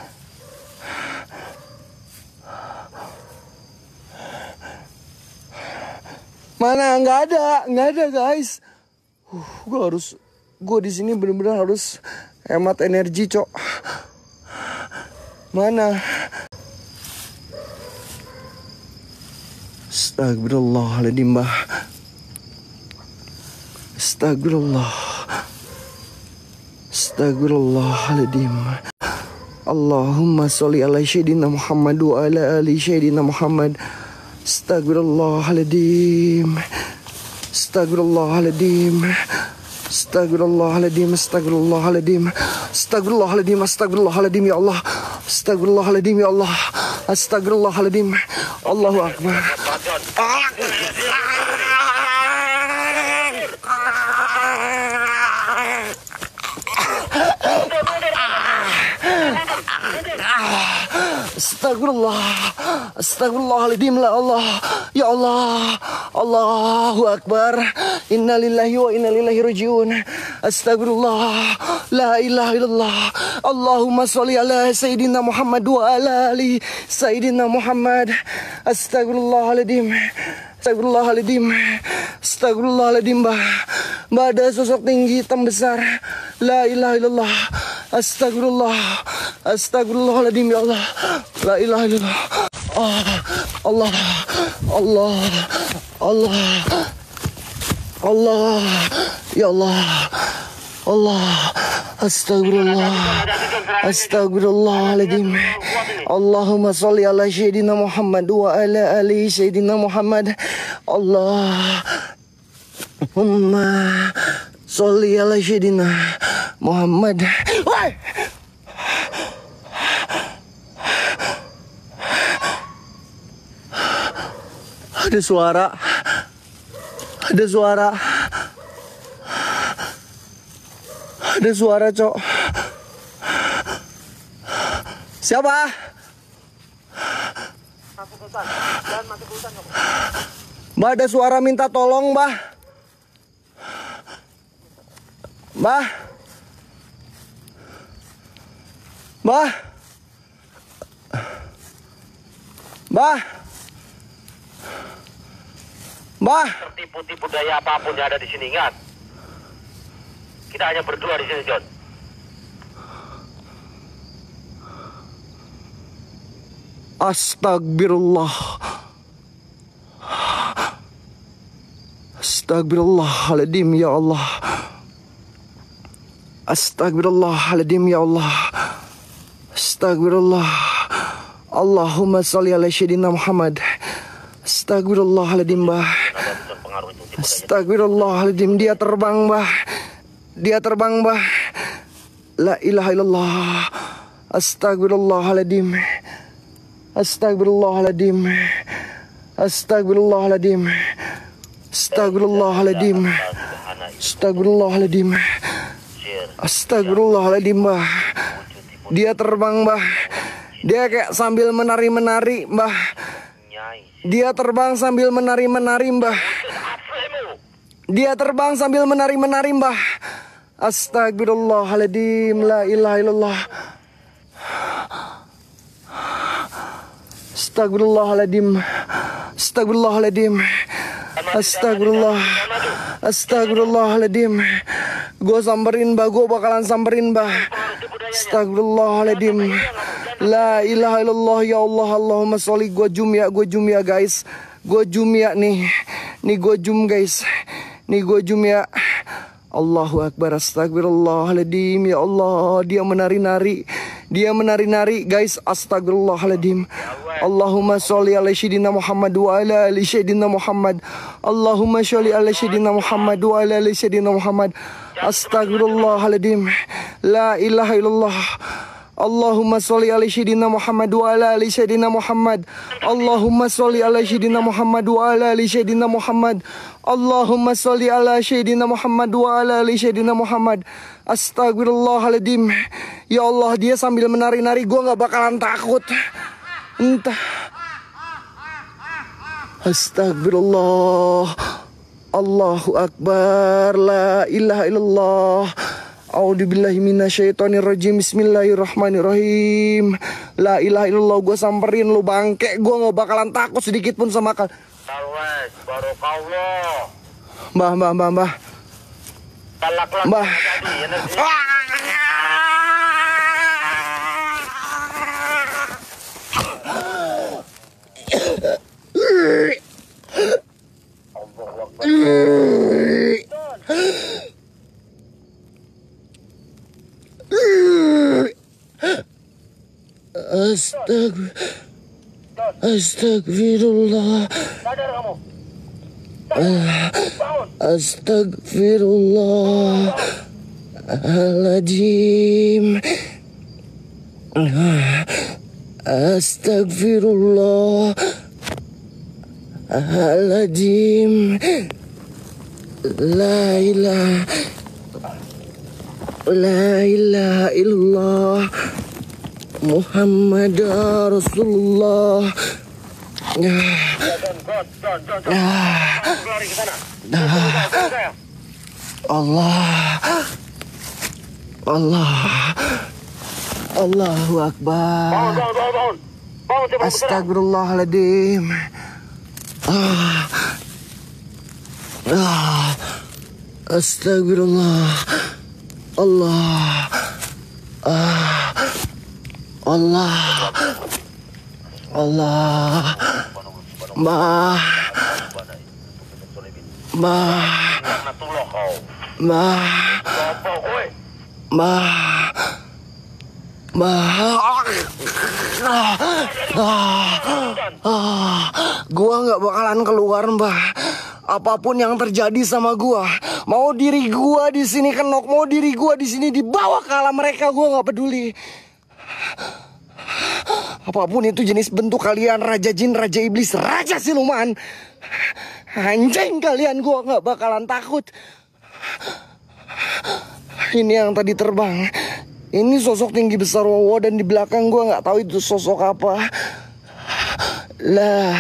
Mana? Nggak ada, nggak ada guys. Uh, gue harus, gue di sini bener-bener harus hemat energi, cok. Mana? Astagfirullahaladzim, bah. Astagfirullah. Astagfirullahaladzim. Allahumma sholli ala sayyidina Muhammad wa ala ali sayyidina Muhammad. Astagfirullahaladzim. Astagfirullahaladzim. Astagfirullahaladzim. Astagfirullahaladzim. Astagfirullahaladzim. Astagfirullahaladzim ya Allah. Astagfirullahaladzim ya Allah. Astagfirullahaladzim. Allahu Akbar. Astagfirullah. Astagfirullahaladzim la Allah. Ya Allah. Allahu Akbar. Innalillahi wa inna ilaihi rajiun. Astagfirullah. La ilaha illallah. Allahumma sholli ala sayyidina Muhammad wa ala ali sayyidina Muhammad. Astagfirullahaladzim. Astagfirullahaladzim. Astagfirullahaladzim, bah. Bah, ada sosok tinggi hitam besar. La ilaha illallah. Astagfirullah. Astagfirullahaladzim ya Allah. La ilaha illallah. Oh, Allah. Allah. Allah. Allah. Ya Allah. Allah. Astagfirullah. Astagfirullahaladzim. Allahumma sholli ala sayyidina Muhammad wa ala ali sayyidina Muhammad. Allahumma sholli ala sayyidina Muhammad. Woi! Ada suara. Ada suara. Ada suara, cok. Siapa? Mbah, ada suara minta tolong, Mbah. Mbah. Mbah. Mbah. Mbah. Tertipu-tipu daya apapun yang ada di sini, ingat. Kita hanya berdua di sini, John. Astagfirullah. Astagfirullahaladzim ya Allah. Astagfirullahaladzim ya Allah. Astagfirullah. Allahumma sholli ala sayyidina Muhammad. Astagfirullahaladzim, bah. Astagfirullahaladzim. Dia terbang, bah. Dia terbang, bah. La ilaha illallah. Astagfirullahaladzim. Astagfirullahaladzim. Astagfirullahaladzim. Astagfirullahaladzim. Astagfirullahaladzim. Astagfirullahaladzim, bah. Dia terbang, bah. Dia kayak sambil menari-menari, bah. Dia terbang sambil menari-menari, mbah. Dia terbang sambil menari-menari, mbah. Astagfirullahaladzim. La ilaha illallah. Astagfirullahaladzim. Astagfirullahaladzim. Astagfirullah. Astagfirullahaladzim. Gue samperin, mbah. Gue bakalan samperin, mbah. Astagfirullahaladzim. La ilaha illallah ya Allah. Allahumma sholli. Gue jumia, gue jumia guys. Gue jumia nih. Nih gue zoom guys. Nih gue zoom ya. Allahu Akbar, astagfirullahaladzim. Ya Allah, dia menari-nari. Dia menari-nari guys, astagfirullahaladzim. Allahumma sholli ala sayyidina Muhammad wa ala ali sayyidina Muhammad. Allahumma sholli ala sayyidina Muhammad wa ala ali sayyidina Muhammad. Astagfirullahaladzim. La ilaha illallah. Allahumma sholli ala sayyidina Muhammad wa ala ali sayyidina Muhammad. Allahumma sholli ala sayyidina Muhammad wa ala ali sayyidina Muhammad. Allahumma sholli ala sayyidina Muhammad wa ala ali sayyidina Muhammad. Astagfirullahaladzim. Ya Allah, dia sambil menari-nari, gue gak bakalan takut. Entah. Astagfirullah. Allahu Akbar. La ilaha illallah. A'udzubillahi minasyaitonirrajim. Bismillahirrahmanirrahim. La ilaha illallah. Gue samperin lu bangke. Gue gak bakalan takut sedikit pun sama kal. Tarwes, barokallah. Mbah, mbah, mbah, mbah. Mbah. Astagfirullah. Astagfirullah. Sadar kamu. Astagfirullahaladzim. Astagfirullahaladzim. La ilaha La ilaha illallah Muhammad Rasulullah. Allah Allah Allahu Akbar. Astagfirullahaladzim. Ah. Ah. Astagfirullah. Allah. Ah. Allah. Allah. Mbah. Mbah. Mbah. Mbah. Mbah. Ah. Gua nggak bakalan keluar, Mbah. Apapun yang terjadi sama gua, mau diri gua di sini kenok, mau diri gua di sini dibawa ke alam mereka, gua nggak peduli. Apapun itu jenis bentuk kalian, raja jin, raja iblis, raja siluman, anjing kalian, gua nggak bakalan takut. Ini yang tadi terbang, ini sosok tinggi besar wow, dan di belakang gua nggak tahu itu sosok apa. La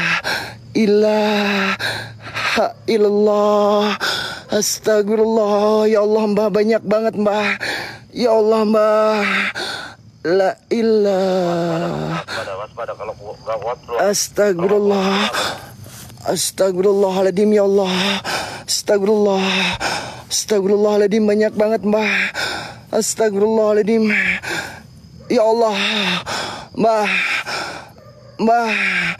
ilaha illallah. Astagfirullah. Ya Allah, Mbah, banyak banget, Mbah. Ya Allah, Mbah. La ilaha. Astagfirullah. Astagfirullahaladzim. Ya Allah. Astagfirullah. Astagfirullahaladzim. Banyak banget, Mbah. Astagfirullahaladzim. Ya Allah, Mbah. Mbah.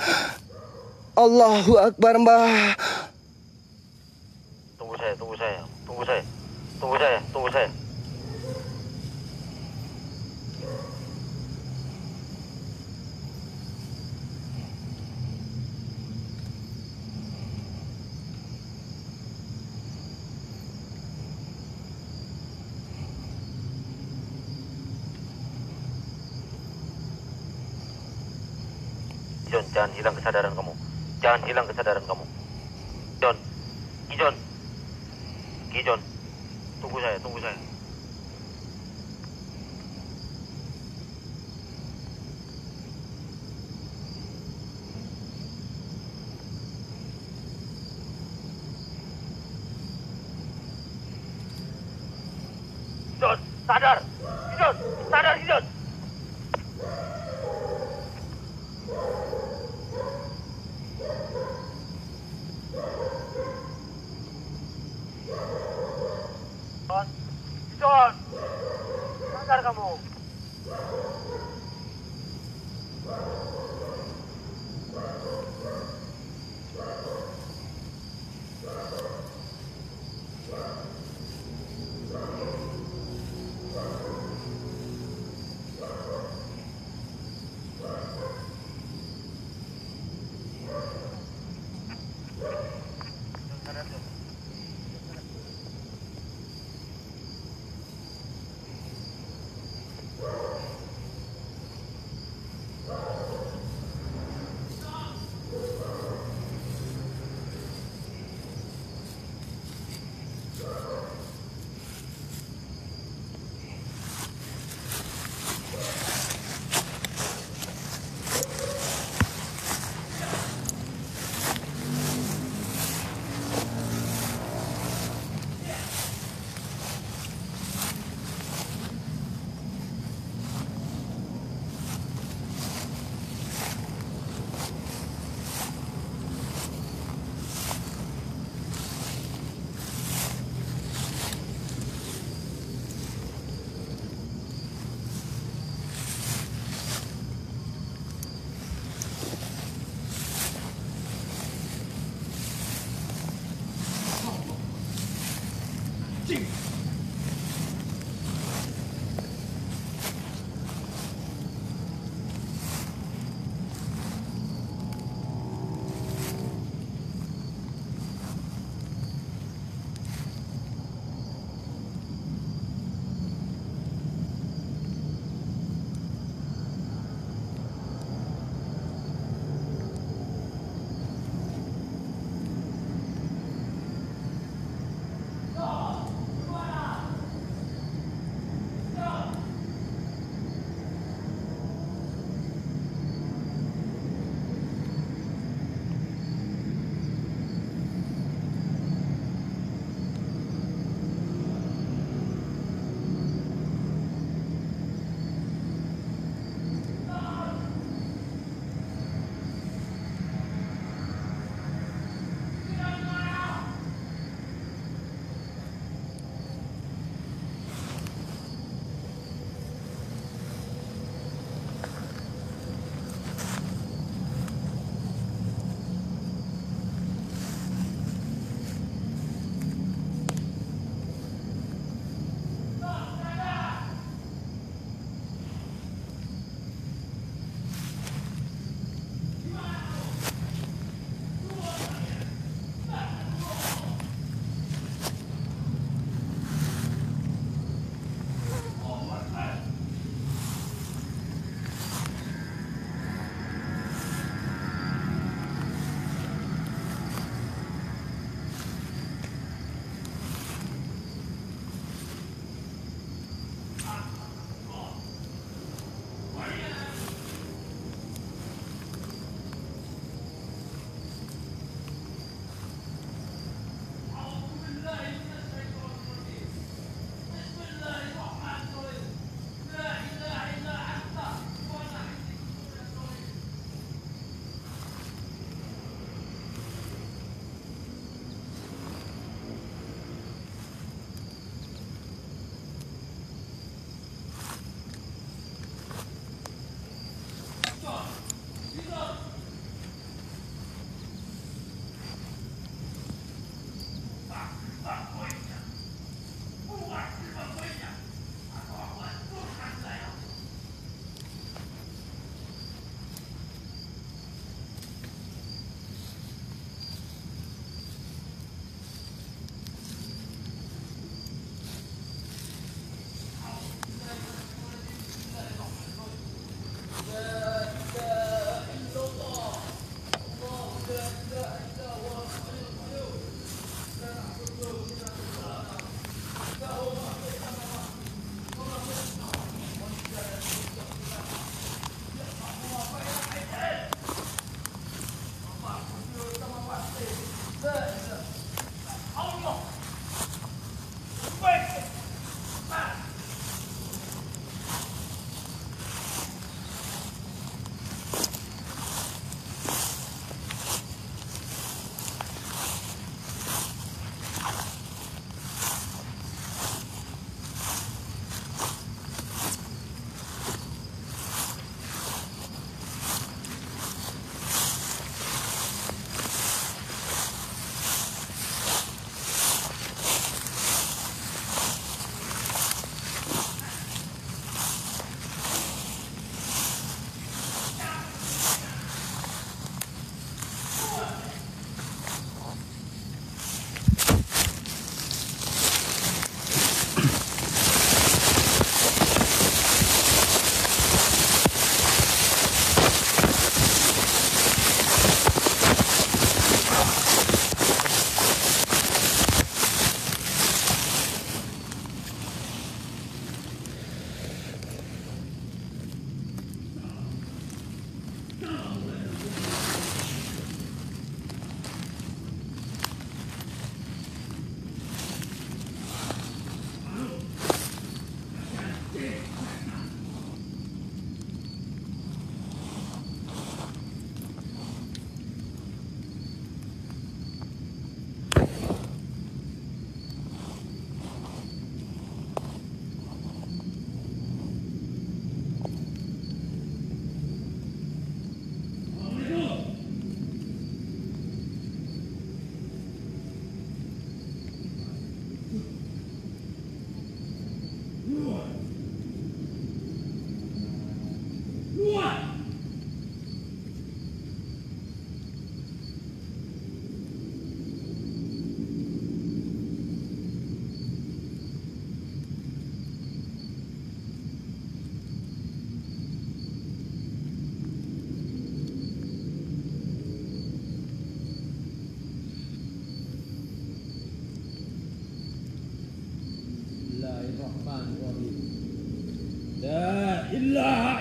Allahu Akbar, Mbah. Tunggu saya, tunggu saya, tunggu saya, tunggu saya, tunggu saya. John, jangan hilang kesadaran kamu. Jangan hilang kesadaran kamu. John, Gijon, Gijon, tunggu saya, tunggu saya. Gijon, sadar, Gijon, sadar, Gijon. John, sadar kamu.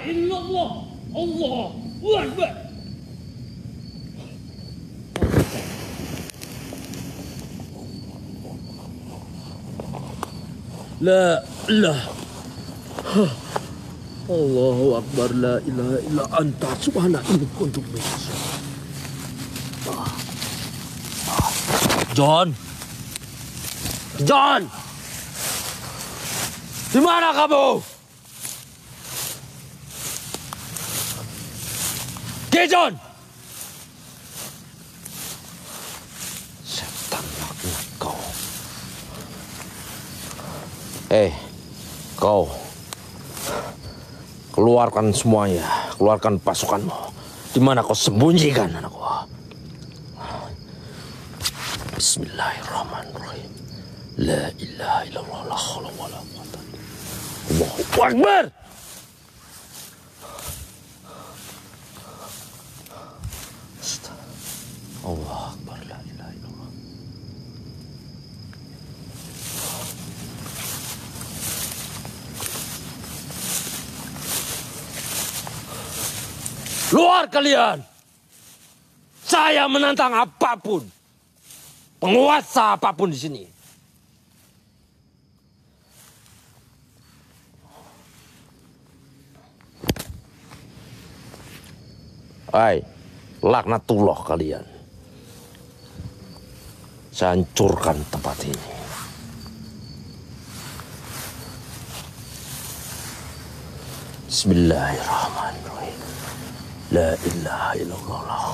illallah. Allahu Akbar. La ilaha. Allahu Akbar, la ilaha illa anta subhanaka inni kuntu minaz zalimin. John. John. Di mana kamu? John. Setan laknat kau. Eh, kau. Keluarkan semuanya, keluarkan pasukanmu. Di mana kau sembunyikan anakku? Bismillahirrahmanirrahim. La ilaha illallah, la haula wala quwwata illa billah. Allahu Akbar. Allahu Akbar, la ilaha illallah. Luar kalian. Saya menantang apapun. Penguasa apapun di sini. Hai, laknatullah kalian. Saya hancurkan tempat ini. Bismillahirrahmanirrahim. La ilaha illallah.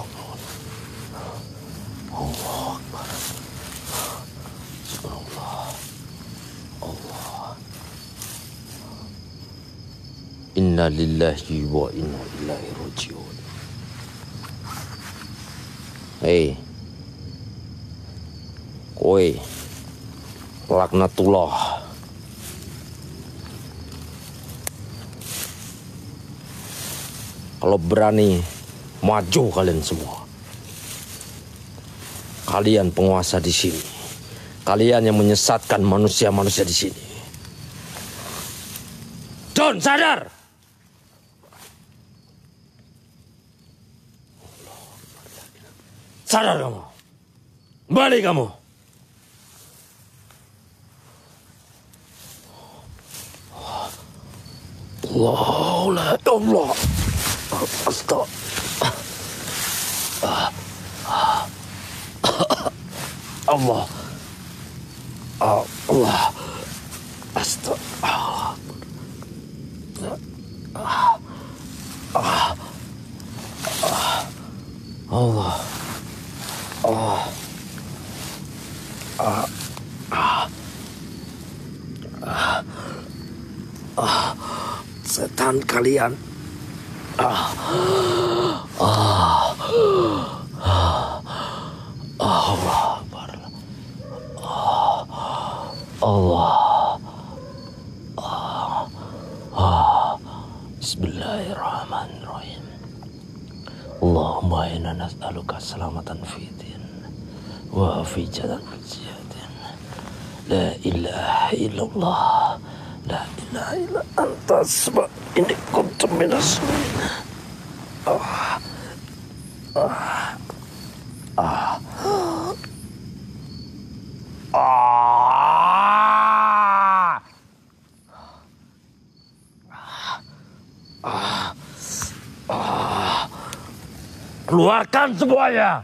Allahu Akbar. Subhanallah. Allah. Inna lillahi wa inna ilaihi raji'un. Hei, kowe, laknatullah. Kalau berani, maju kalian semua. Kalian penguasa di sini. Kalian yang menyesatkan manusia-manusia di sini. John, sadar! Sadar kamu. Balik kamu. Allah, la Allah. Astagfirullah. Allah. Allah. Astagfirullah. Allah. Ah, ah, ah, ah, ah, setan kalian. Ah, ah, ah, Allah, ah, Allah, ah, ah, Bismillahirrahmanirrahim. Allahumma inna nas'aluka salamatan fi din wa fi jalan ziyadin. La ilaha illallah, la ilaha illa anta subhanaka inni kuntu minas zalimin. Ah, ah, ah, ah, ah. Keluarkan semuanya.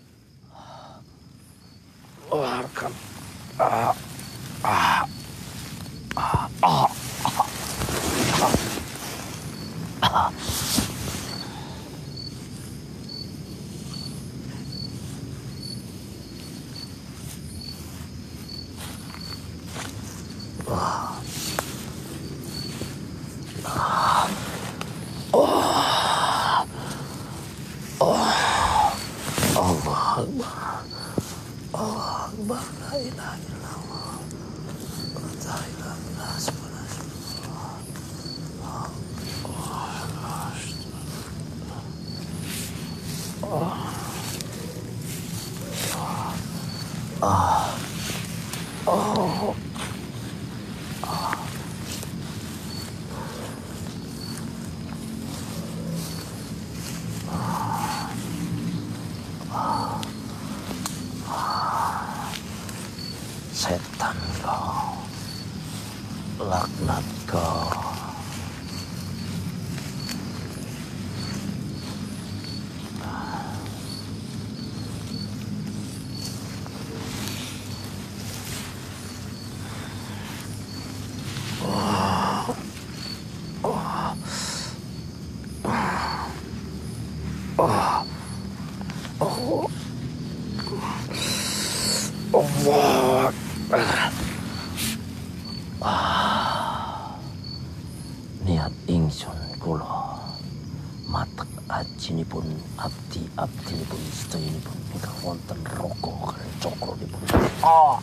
Keluarkan. Ah, ah, ah, ah, ah. Laknat kau. Allah. Niat ingsun kula matek ajinipun abdi-abdinipun sedayanipun ingkang wonten raga kaliyan cakranipun. Ah.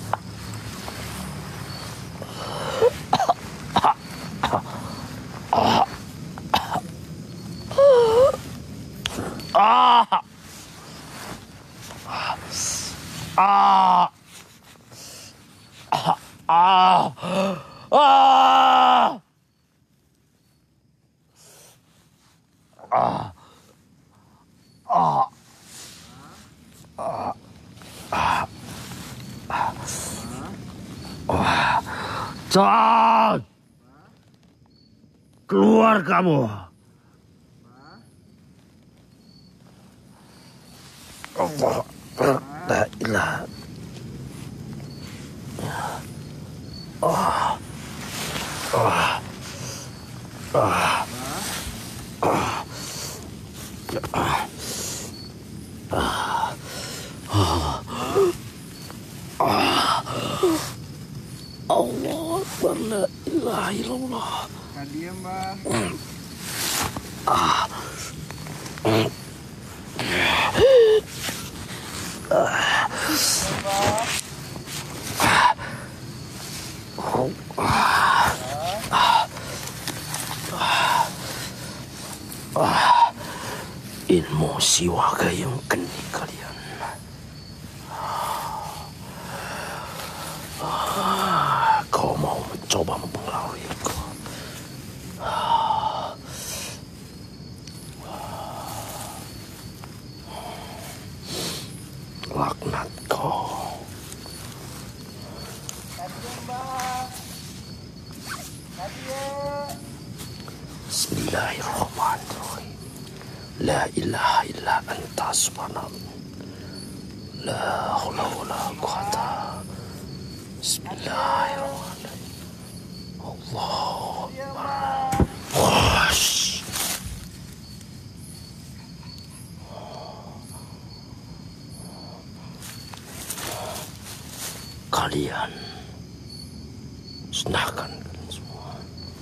Ah. Ah. Ah. Ah. Ah. Ah. Ah. Ah. John! Keluar kamu. Allah. La ilaha. Ah. Ah. Ah. Allah Akbar, la ilaha illallah. Diam, Mbak. Ah. Ilmu siwa gayung geni kalian. Kau mau mencoba mempengaruhiku. Laknat kau. Bismillahirrahmanirrahim. La ilaha illa anta subhanallah. La haula wala quwata. Bismillahirrahmanirrahim. Allahu Akbar. Wash. Kalian senahkan semua.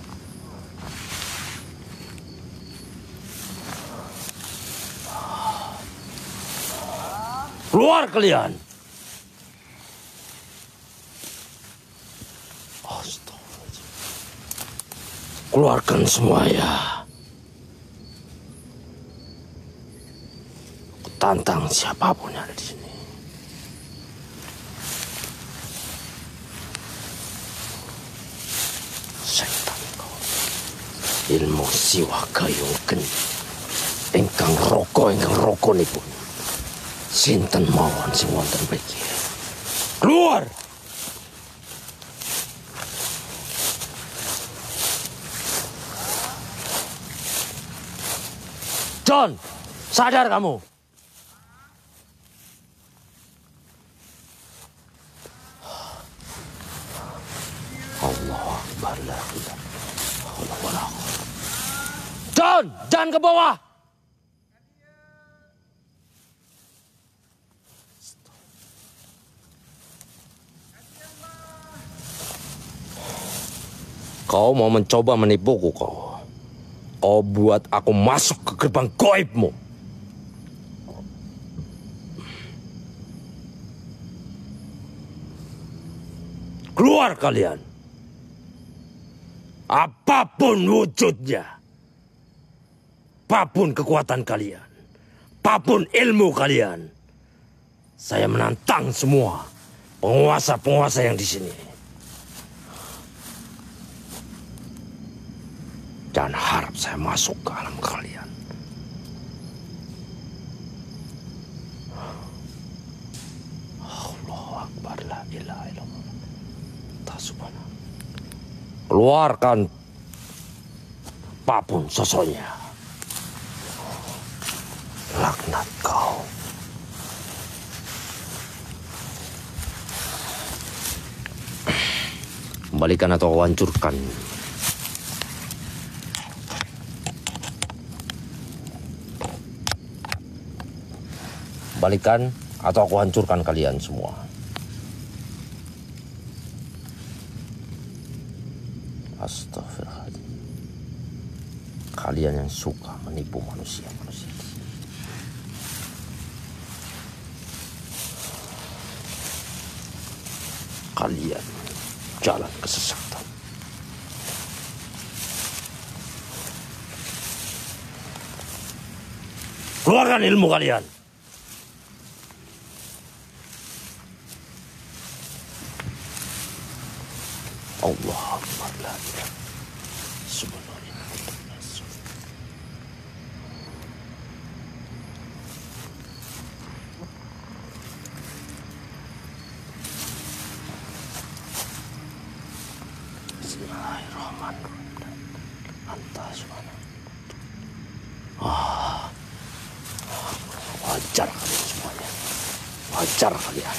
Keluar kalian. Astagfirullahaladzim. Keluarkan semua ya. Aku tantang siapapun yang ada di sini. Setan kau. Ilmu siwa gayung geni. Engkang roko, engkang roko nipun. Sinten mawon sing wonten mriki. Keluar. John, sadar kamu. Allahu Akbar, la ilaha illallah. John, jangan ke bawah. Kau mau mencoba menipuku kau. Kau buat aku masuk ke gerbang gaibmu. Keluar kalian. Apapun wujudnya. Apapun kekuatan kalian. Apapun ilmu kalian. Saya menantang semua penguasa-penguasa yang di sini. Dan harap saya masuk ke alam kalian. Allahu Akbar, la ilaha illallah. Ta subhanallah. Keluarkan apapun sosoknya. Laknat kau. Kembalikan atau kau hancurkan. Kembalikan atau aku hancurkan kalian semua. Astagfirullahaladzim. Kalian yang suka menipu manusia-manusia. Kalian jalan kesesatan. Keluarkan ilmu kalian. Allah Akbar, la ilaha subhanallah. Bismillahirrahmanirrahim. Anta subhanallah. Ah, wajar kalian semuanya. Wajar kalian.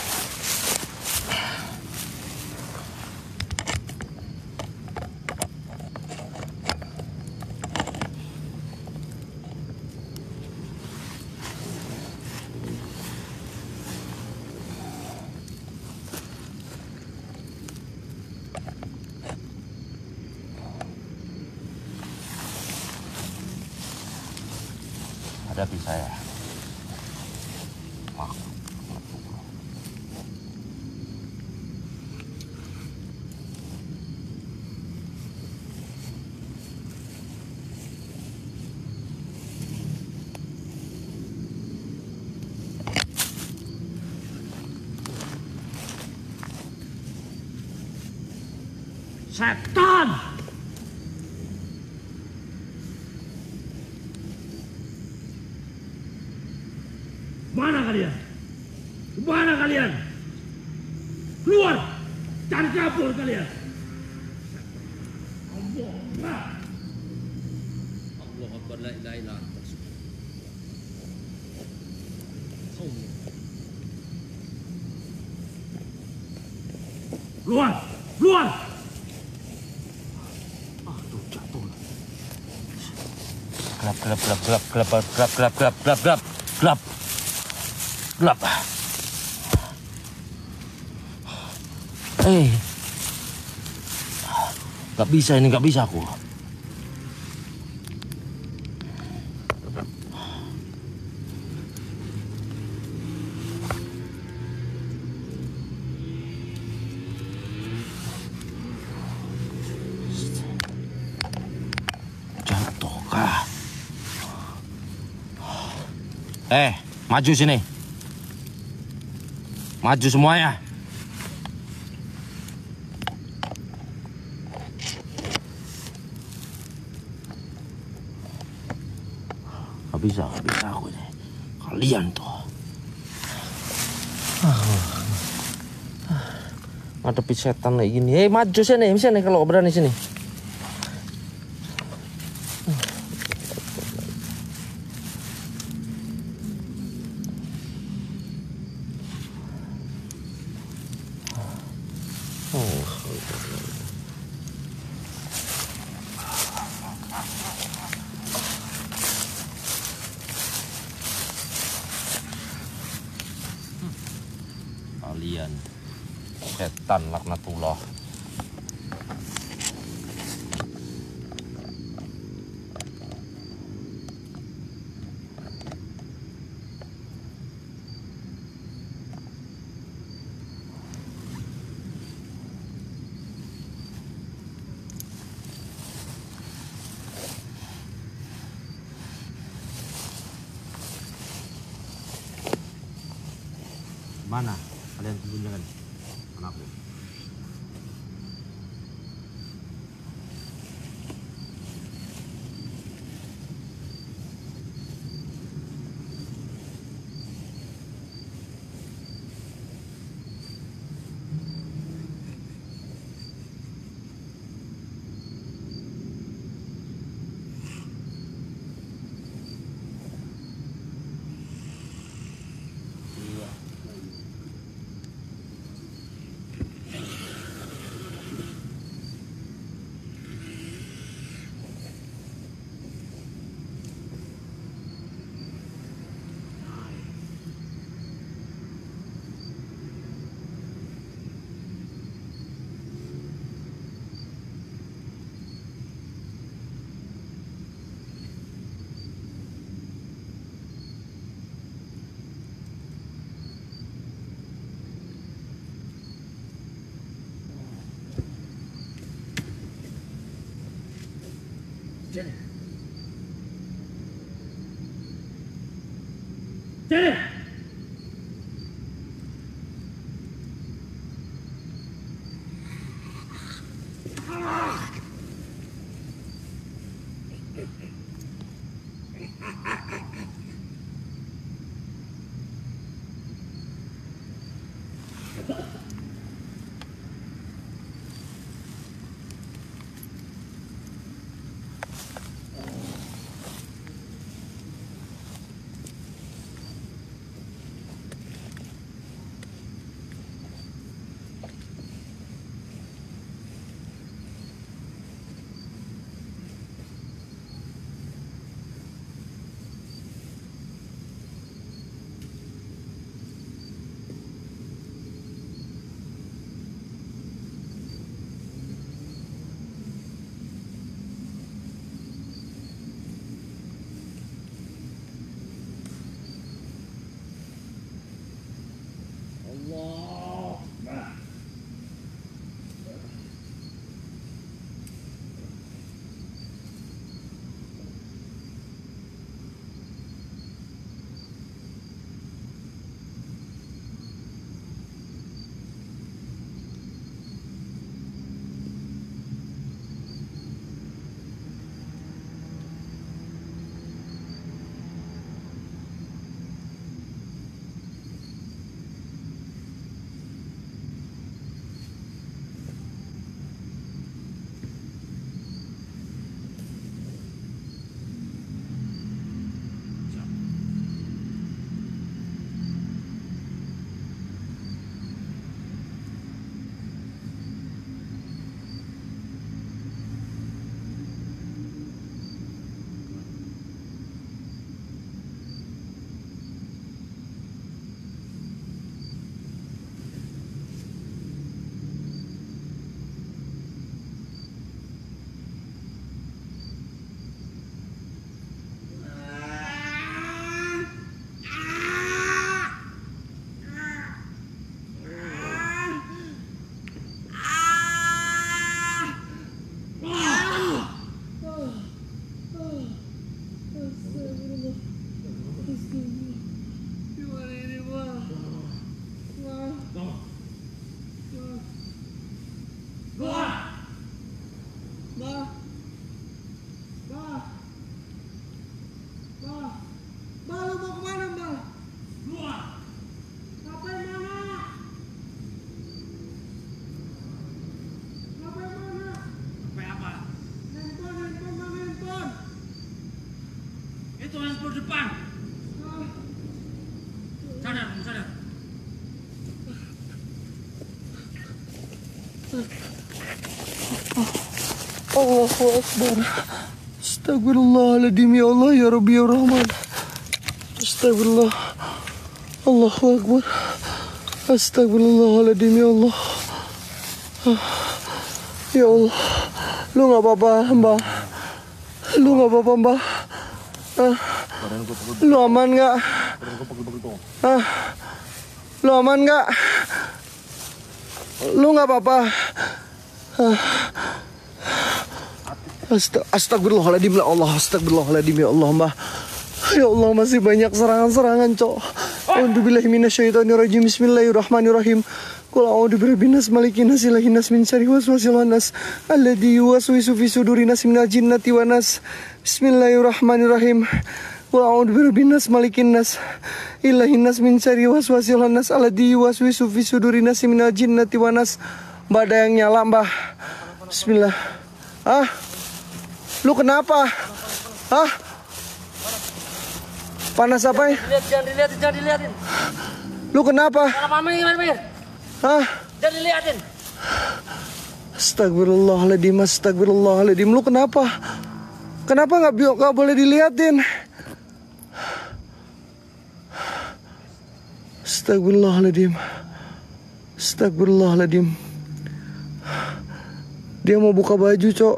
Hadapi saya. Setan! Mana kalian? Mana kalian? Keluar! Cari kabur kalian! Allah Akbar! Allah Akbar, la ilaha illa anta. Keluar! Keluar! Aduh, jatuh. Gelap, gelap, gelap, gelap, gelap, gelap, gelap, gelap, gelap, gelap, gelap. Gelap. Eh, gak bisa ini, gak bisa aku. Jatuh kah? Eh, maju sini. Maju semuanya. Gak bisa, gak bisa aku ini. Kalian tuh. Ngadepi setan kayak gini. Hei, maju sini, sini kalau berani sini. Kalian setan laknatullah. Mana kalian sembunyikan anakku? Sini. Sini. Depan. Sadar, sadar. Allahu Akbar. Astagfirullahaladzim ya Allah ya Rabbi ya Rahman. Astagfirullah. Allahu Akbar. Astagfirullahaladzim ya Allah. Ya Allah. Lu gak apa-apa Mbak. Lu gak apa-apa Mbak. Ah. Lu aman gak? Ah. Lu aman gak? Lu gak apa-apa? Ah. Astagfirullahaladzim ya Allah. Astagfirullahaladzim ya Allah Mbak. Ya Allah masih banyak serangan-serangan cok. A'udzubillahi minasyaitonirrajim. Bismillahirrahmanirrahim. Qul a'udzu birabbin nas malikin nas ilahin nas min syarri waswasil khannas alladzi yuwaswisu fi sudurin nas minal jinnati wan nas. Bismillahirrahmanirrahim. Qul a'udzu birabbin nas malikin nas ilahin nas min syarri waswasil khannas alladzi yuwaswisu fi sudurin nas minal jinnati wan nas. Mbak ada yang nyala Mbak. Bismillah. Ah. Lu kenapa? Hah? Panas apa ya? Lihat, jangan dilihatin, jangan dilihatin. Lu kenapa? Kenapa Mir, Mir? Hah? Jangan dilihatin. Astagfirullahaladzim, astagfirullahaladzim. Lu kenapa? Kenapa nggak nggak boleh dilihatin? Astagfirullahaladzim. Astagfirullahaladzim. Dia mau buka baju, Cok.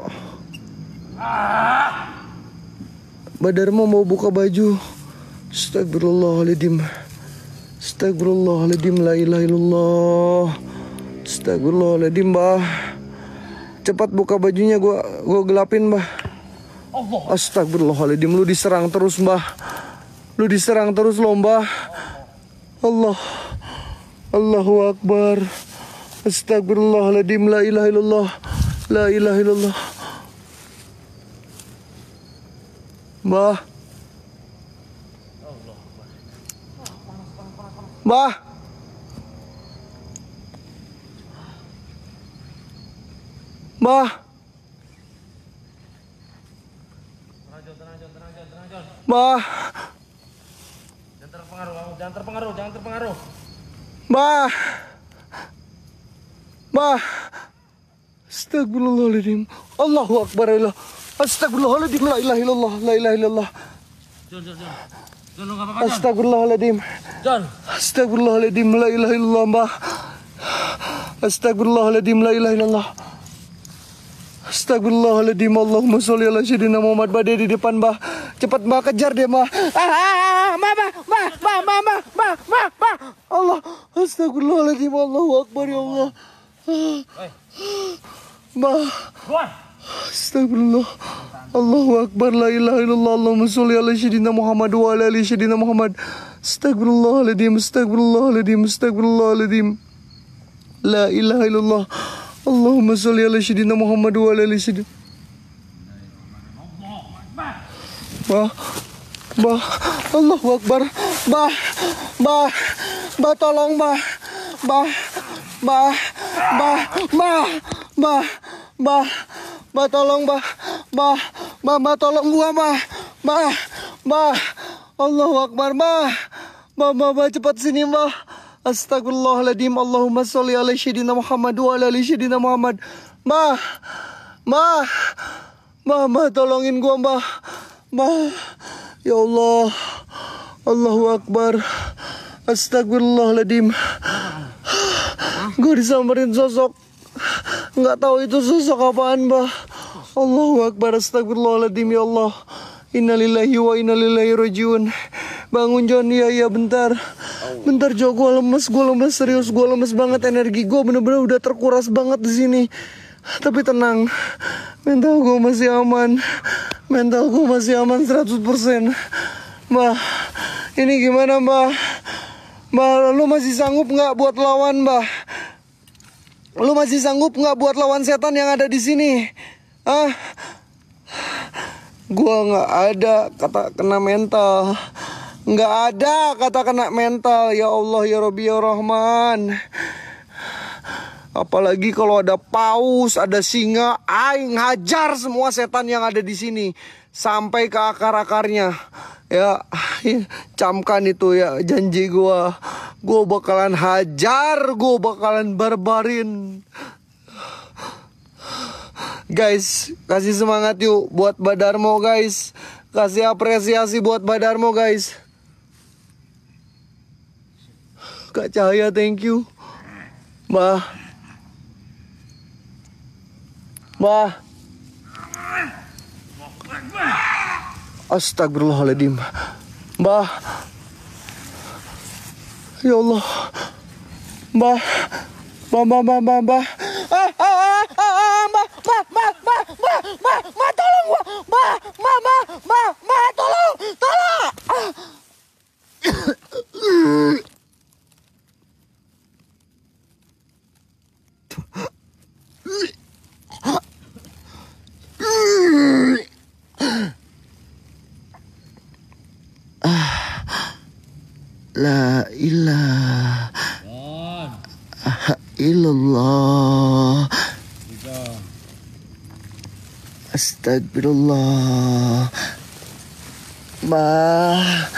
Badar mau buka baju. Astagfirullahaladzim. Astagfirullahaladzim. La ilaha illallah. Astagfirullahaladzim, Mbah. Cepat buka bajunya, gua gua gelapin, Mbah. Astagfirullahaladzim, lu diserang terus mbah. Lu diserang terus loh mbah. Allah. Allahu Akbar. Astagfirullahaladzim, la ilaha illallah. La ilaha illallah. Mbah. Mbah. Mbah. Mbah. Jangan terpengaruh, kamu jangan terpengaruh, jangan terpengaruh. Mbah. Mbah. Astagfirullahaladzim. Allahu Akbar. Astagfirullahaladzim. La ilaha illallah. La ilaha illallah. Jon, Jon, Jon. Jon, lu enggak apa-apa, Jon. Astagfirullahaladzim. Jon. Astagfirullahaladzim. La ilaha illallah, Mbah. Astagfirullahaladzim. La ilaha illallah. Astagfirullahaladzim. Allahumma sholli ala sayyidina Muhammad. Mbah, dia di depan, Mbah. Cepat, Mbah, kejar dia, Mbah. Ah, Mbah, Mbah, Mbah, Mbah, Mbah, Mbah, Mbah, Mbah, Mbah. Allah. Astagfirullahaladzim. Allahu Akbar, ya Allah. Mbah. Astagfirullah. Allahu Akbar. La ilaha illallah. Allahumma sholli ala sayyidina Muhammad wa ala ali sayyidina Muhammad. Astagfirullahaladzim. Astagfirullahaladzim. Astagfirullahaladzim. La ilaha illallah. Allahumma sholli ala sayyidina Muhammad wa ala ali sayyidina. Bah. Bah. Allahu Akbar. Bah. Bah. Bah, tolong, Bah. Bah. Bah. Bah. Bah. Bah. Bah. Bah, tolong, Bah. Bah. Bah, Bah, tolong gua, Bah. Bah. Bah. Allahu Akbar, Bah. Bah, Bah, Bah, cepat sini, Bah. Astagfirullahaladzim. Allahumma sholli ala sayyidina Muhammad wa ala ali sayyidina Muhammad. Bah. Bah. Bah, Bah, tolongin gua, Bah. Bah. Ya Allah. Allahu Akbar. Astagfirullahaladzim. Gue disamperin sosok. Nggak tahu itu sosok apaan, Bah. Allahu Akbar. Astagfirullahaladzim, ya Allah. Innalillahi wa innalillahi rajiun. Bangun, Jon. Iya, iya, bentar. Bentar, Jo. Gue lemes, gue lemes. Serius, gue lemes banget. Energi gue bener-bener udah terkuras banget di sini. Tapi tenang. Mental gue masih aman. Mental gue masih aman seratus persen. Mbah, ini gimana, Mbah? Mbah, lu masih sanggup nggak buat lawan, Mbah? Lu masih sanggup nggak buat lawan setan yang ada di sini? Ah, gua nggak ada kata kena mental, nggak ada kata kena mental. Ya Allah, ya Rabbi, ya Rahman. Apalagi kalau ada paus, ada singa, aing hajar semua setan yang ada di sini sampai ke akar-akarnya. Ya, camkan itu ya janji gua. Gua bakalan hajar, gua bakalan barbarin. Guys, kasih semangat yuk buat Badarmo, guys. Kasih apresiasi buat Badarmo, guys. Kak Cahaya, thank you. Mbah. Mbah. Astagfirullahaladzim. Mbah. Ya Allah. Mbah. Mbah, mbah, mbah, mbah, mbah. Ah, ah, ah, ah, mbah, mbah, mbah, mbah, mbah, mbah, mbah, tolong gua. Mbah, mbah, mbah, mbah, mbah, tolong, tolong. La ilaha illallah. Astagfirullah. Ma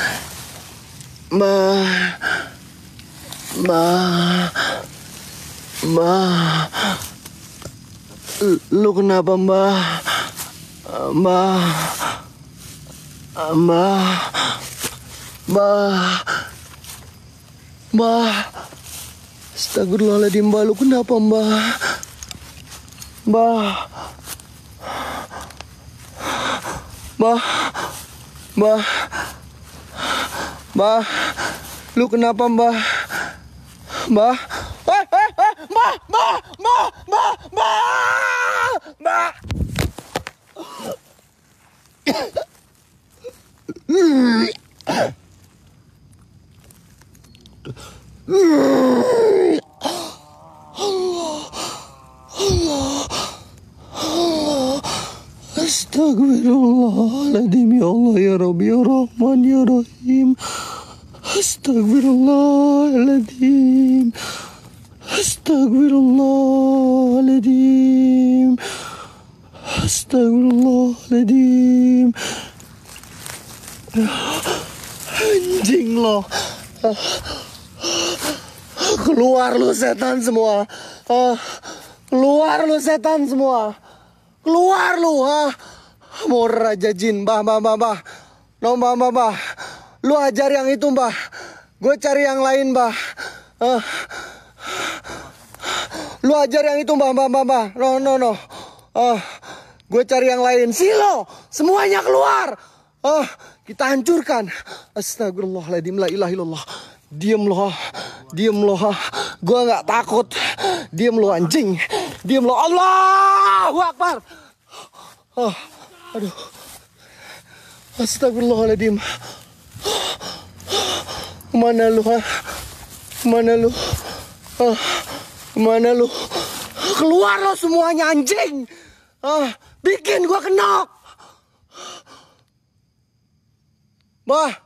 Ma Ma Ma Lu kenapa, Mbah? Mbah Mbah Mbah Mbah, astagfirullahaladzim, Mbah, lu kenapa, Mbah? Mbah, Mbah, Mbah, Mbah, lu kenapa, Mbah? Mbah, eh, eh, eh, Mbah, Mbah, Mbah, Mbah, Mbah, Mbah. Astagfirullahaladzim, ya Allah, ya Rabbi, ya Rahman, ya Rahim. Astagfirullahaladzim. Astagfirullahaladzim. Astagfirullahaladzim. Anjing lo. Keluar lu setan semua. Keluar lu setan semua. Keluar lu, ha. Mau raja jin, bah, bah, bah, bah. No, bah, bah, bah. Lu ajar yang itu, bah. Gue cari yang lain, bah. Uh. Lu ajar yang itu, bah, bah, bah, bah. No, no, no. Uh. Gue cari yang lain. Silo, semuanya keluar. Uh. Kita hancurkan. Astagfirullahaladzim, la ilaha illallah. Diem lo, diem lo. Gue gak takut. Diem lo, anjing. Diem lo. Allahu Akbar. Oh, aduh. Astagfirullahaladzim. Kemana lu, ha? Kemana lu? Ah, kemana lu? Keluar lo semuanya, anjing. Ah, bikin gua kenok. Bah.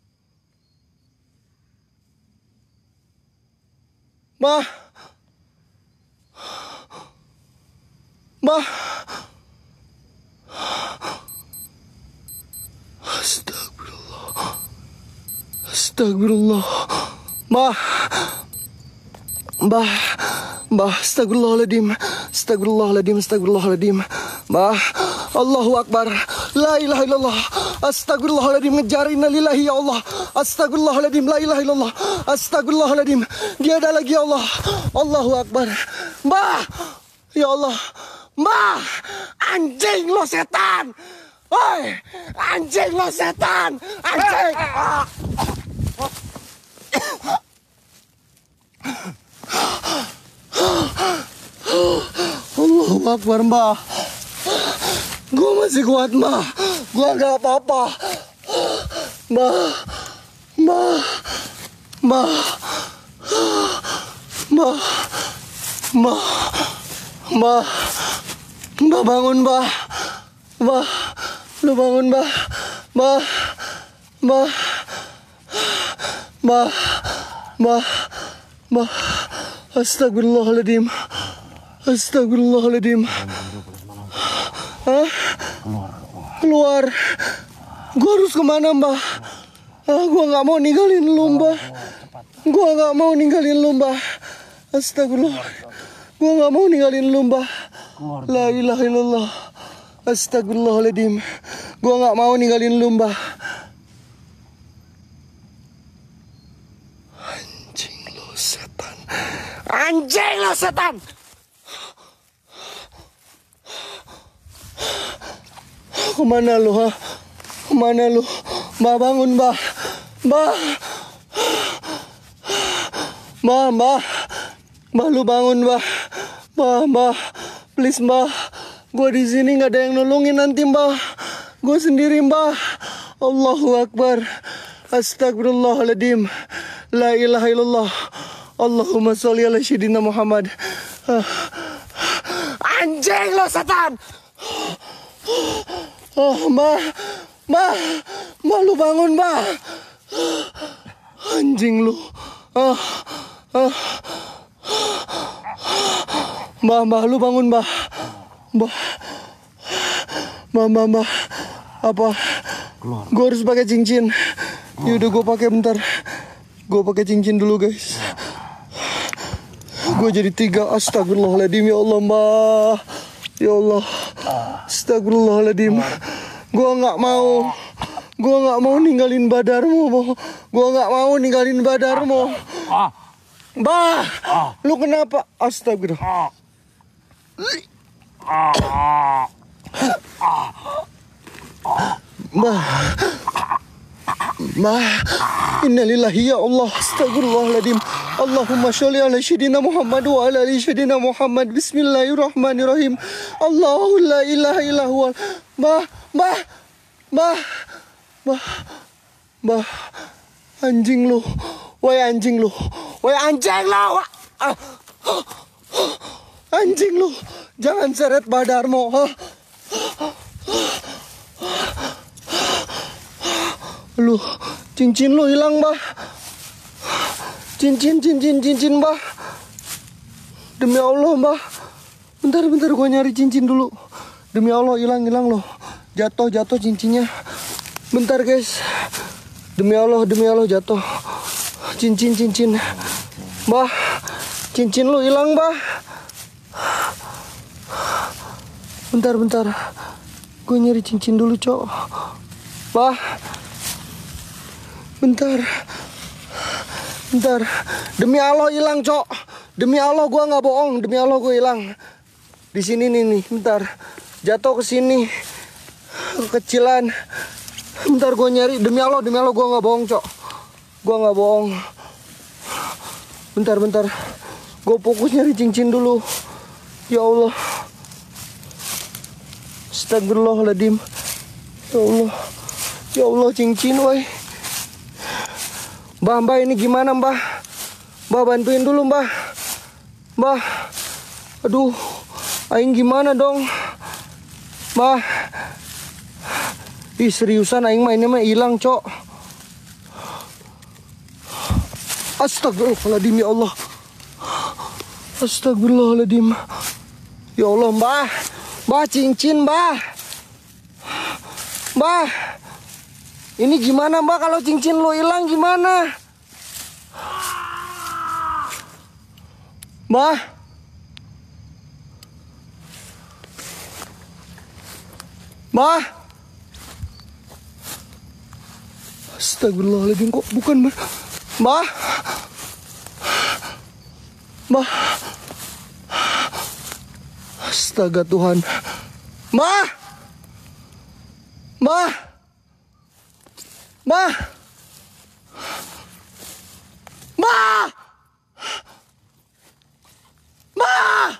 Bah. Bah. Astagfirullah. Astagfirullah. Bah. Bah. Bah. Astagfirullahaladzim. Astagfirullahaladzim. Astagfirullahaladzim. Bah. Allahu Akbar. La ilaha illallah. Astagfirullahaladzim. Ngejar innalillahi ya Allah. Astagfirullahaladzim. La ilaha illallah. Astagfirullahaladzim. Dia ada lagi ya Allah. Allahu Akbar. Bah. Ya Allah. Bah. Anjing lo setan. Woi. Anjing lo setan. Anjing. Ah. Allahu Akbar, Mbah. Gue masih kuat, Mbah. Gue gak apa-apa. Mbah. Mbah. Mbah. Mbah. Mbah. Mbah. Mbah bangun, Mbah. Mbah. Lu bangun, Mbah. Mbah. Mbah. Mbah. Mbah. Mbah. Astagfirullahaladzim. Astagfirullahaladzim. Hah? Keluar. Gue harus kemana, Mbah? Ah, gue gak mau ninggalin lu, Mbah. Gue gak mau ninggalin lu, Mbah. Astagfirullah. Gue gak mau ninggalin lu, Mbah. La ilaha illallah. Astagfirullahaladzim. Gue gak mau ninggalin lu, Mbah. Anjing lo setan. Anjing lo setan. Kemana lu, ha? Kemana lu? Mbah bangun, Mbah. Mbah. Mbah, Mbah. Mbah lu bangun, Mbah. Mbah, Mbah. Please, Mbah. Gue di sini nggak ada yang nolongin nanti, Mbah. Gue sendiri, Mbah. Allahu Akbar. Astagfirullahaladzim. La ilaha illallah. Allahumma sholli ala sayyidina Muhammad. Anjing lo setan. Oh, Mbah. Mbah. Mbah lu bangun, Mbah. Anjing lu. Ah. Ah. Mbah, Mbah lu bangun, Mbah. Mbah. Mbah, Mbah, Mbah. Apa? Gue harus pakai cincin. Yaudah gue pakai bentar. Gue pakai cincin dulu, guys. Gue jadi tiga. Astagfirullahaladzim, ya Allah, Mbah. Ya Allah. Astagfirullahaladzim. Gue gak mau. Gue gak mau ninggalin badarmu. Gue gak mau ninggalin badarmu. Mbah, lu kenapa? Astagfirullah. Mbah. Mbah. Innalillahi ya Allah. Astagfirullahaladzim. Allahumma sholli ala sayyidina Muhammad wa ala ali sayyidina Muhammad. Bismillahirrahmanirrahim. Allahu la ilaha illa huwa. Mbah, Mbah. Mbah. Mbah, mbah, anjing lu, woi anjing lu, woi anjing lu, Wah. Ah. Anjing lu, jangan seret Badarmo. Hah? Lu, cincin lu hilang, Mbah. Cincin, cincin, cincin, Mbah. Demi Allah, Mbah. Bentar, bentar, gua nyari cincin dulu. Demi Allah, hilang, hilang loh. Jatuh, jatuh cincinnya. Bentar, guys. Demi Allah, demi Allah, jatuh. Cincin, cincin. Mbah, cincin lu hilang, Mbah. Bentar, bentar. Gue nyari cincin dulu, Cok. Mbah. Bentar. Bentar. Demi Allah hilang, Cok. Demi Allah gue nggak bohong. Demi Allah gue hilang. Di sini nih, nih. Bentar. Jatuh ke sini. Kecilan. Bentar gue nyari. Demi Allah, demi Allah gue nggak bohong, Cok. Gue nggak bohong. Bentar, bentar. Gue fokus nyari cincin dulu. Ya Allah. Astagfirullahaladzim. Ya Allah. Ya Allah, cincin, woi. Mbah, mbah, ini gimana, Mbah? Mbah, bantuin dulu, Mbah. Mbah. Aduh. Aing gimana dong? Mbah. Ih, seriusan aing mah ini mah hilang, Cok. Astagfirullahaladzim, ya Allah. Astagfirullahaladzim. Ya Allah, Mbah. Mbah, cincin, Mbah. Mbah. Ini gimana, Mbah, kalau cincin lo hilang gimana? Mbah. Mbah. Astagfirullahaladzim, kok bukan, Mbah? Mbah. Mbah. Astaga Tuhan. Mbah. Mbah. Mbah. Mbah. Mbah.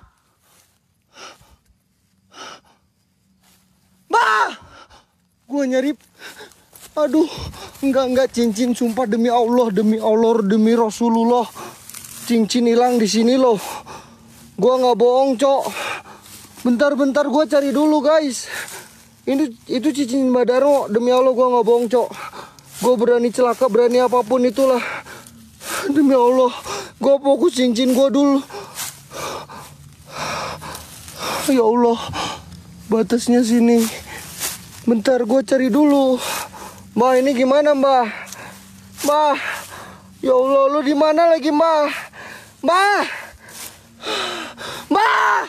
Mbah. Gua nyari. Aduh, enggak enggak cincin, sumpah demi Allah, demi Allah, demi Rasulullah. Cincin hilang di sini loh. Gua nggak bohong, Cok. Bentar-bentar gua cari dulu, guys. Ini itu cincin Badarmo, demi Allah gua nggak bohong, Cok. Gua berani celaka, berani apapun itulah. Demi Allah, gua fokus cincin gua dulu. Ya Allah, batasnya sini. Bentar gua cari dulu. Mbah, ini gimana, Mbah? Mbah. Ya Allah, lu di mana lagi, Mbah? Mbah. Mbah.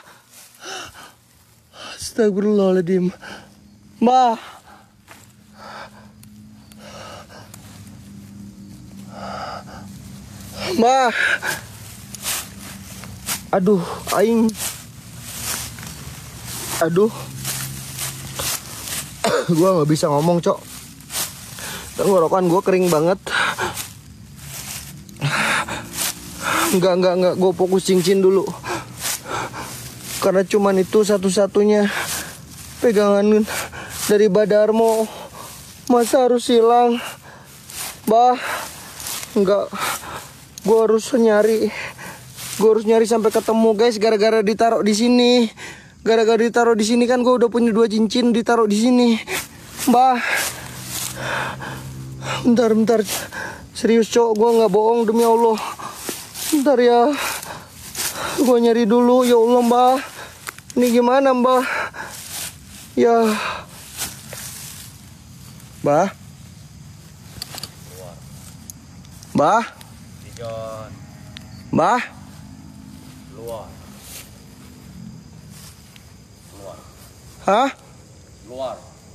Astagfirullahaladzim. Mbah. Mbah. Aduh, aing. Aduh. Gua nggak bisa ngomong, Cok. Tenggorokan gue kering banget. Enggak, enggak, enggak. Gue fokus cincin dulu. Karena cuman itu satu-satunya pegangan dari Badarmo. Masa harus hilang? Bah, enggak. Gue harus nyari. Gue harus nyari sampai ketemu, guys. Gara-gara ditaruh di sini. Gara-gara ditaruh di sini kan gue udah punya dua cincin ditaruh di sini. Bah. Bentar, bentar. Serius, Cok, gue nggak bohong demi Allah. Bentar ya. Gue nyari dulu. Ya Allah, Mbah. Ini gimana, Mbah? Ya. Mbah. Mbah. Mbah. Luar. Luar. Hah? Luar.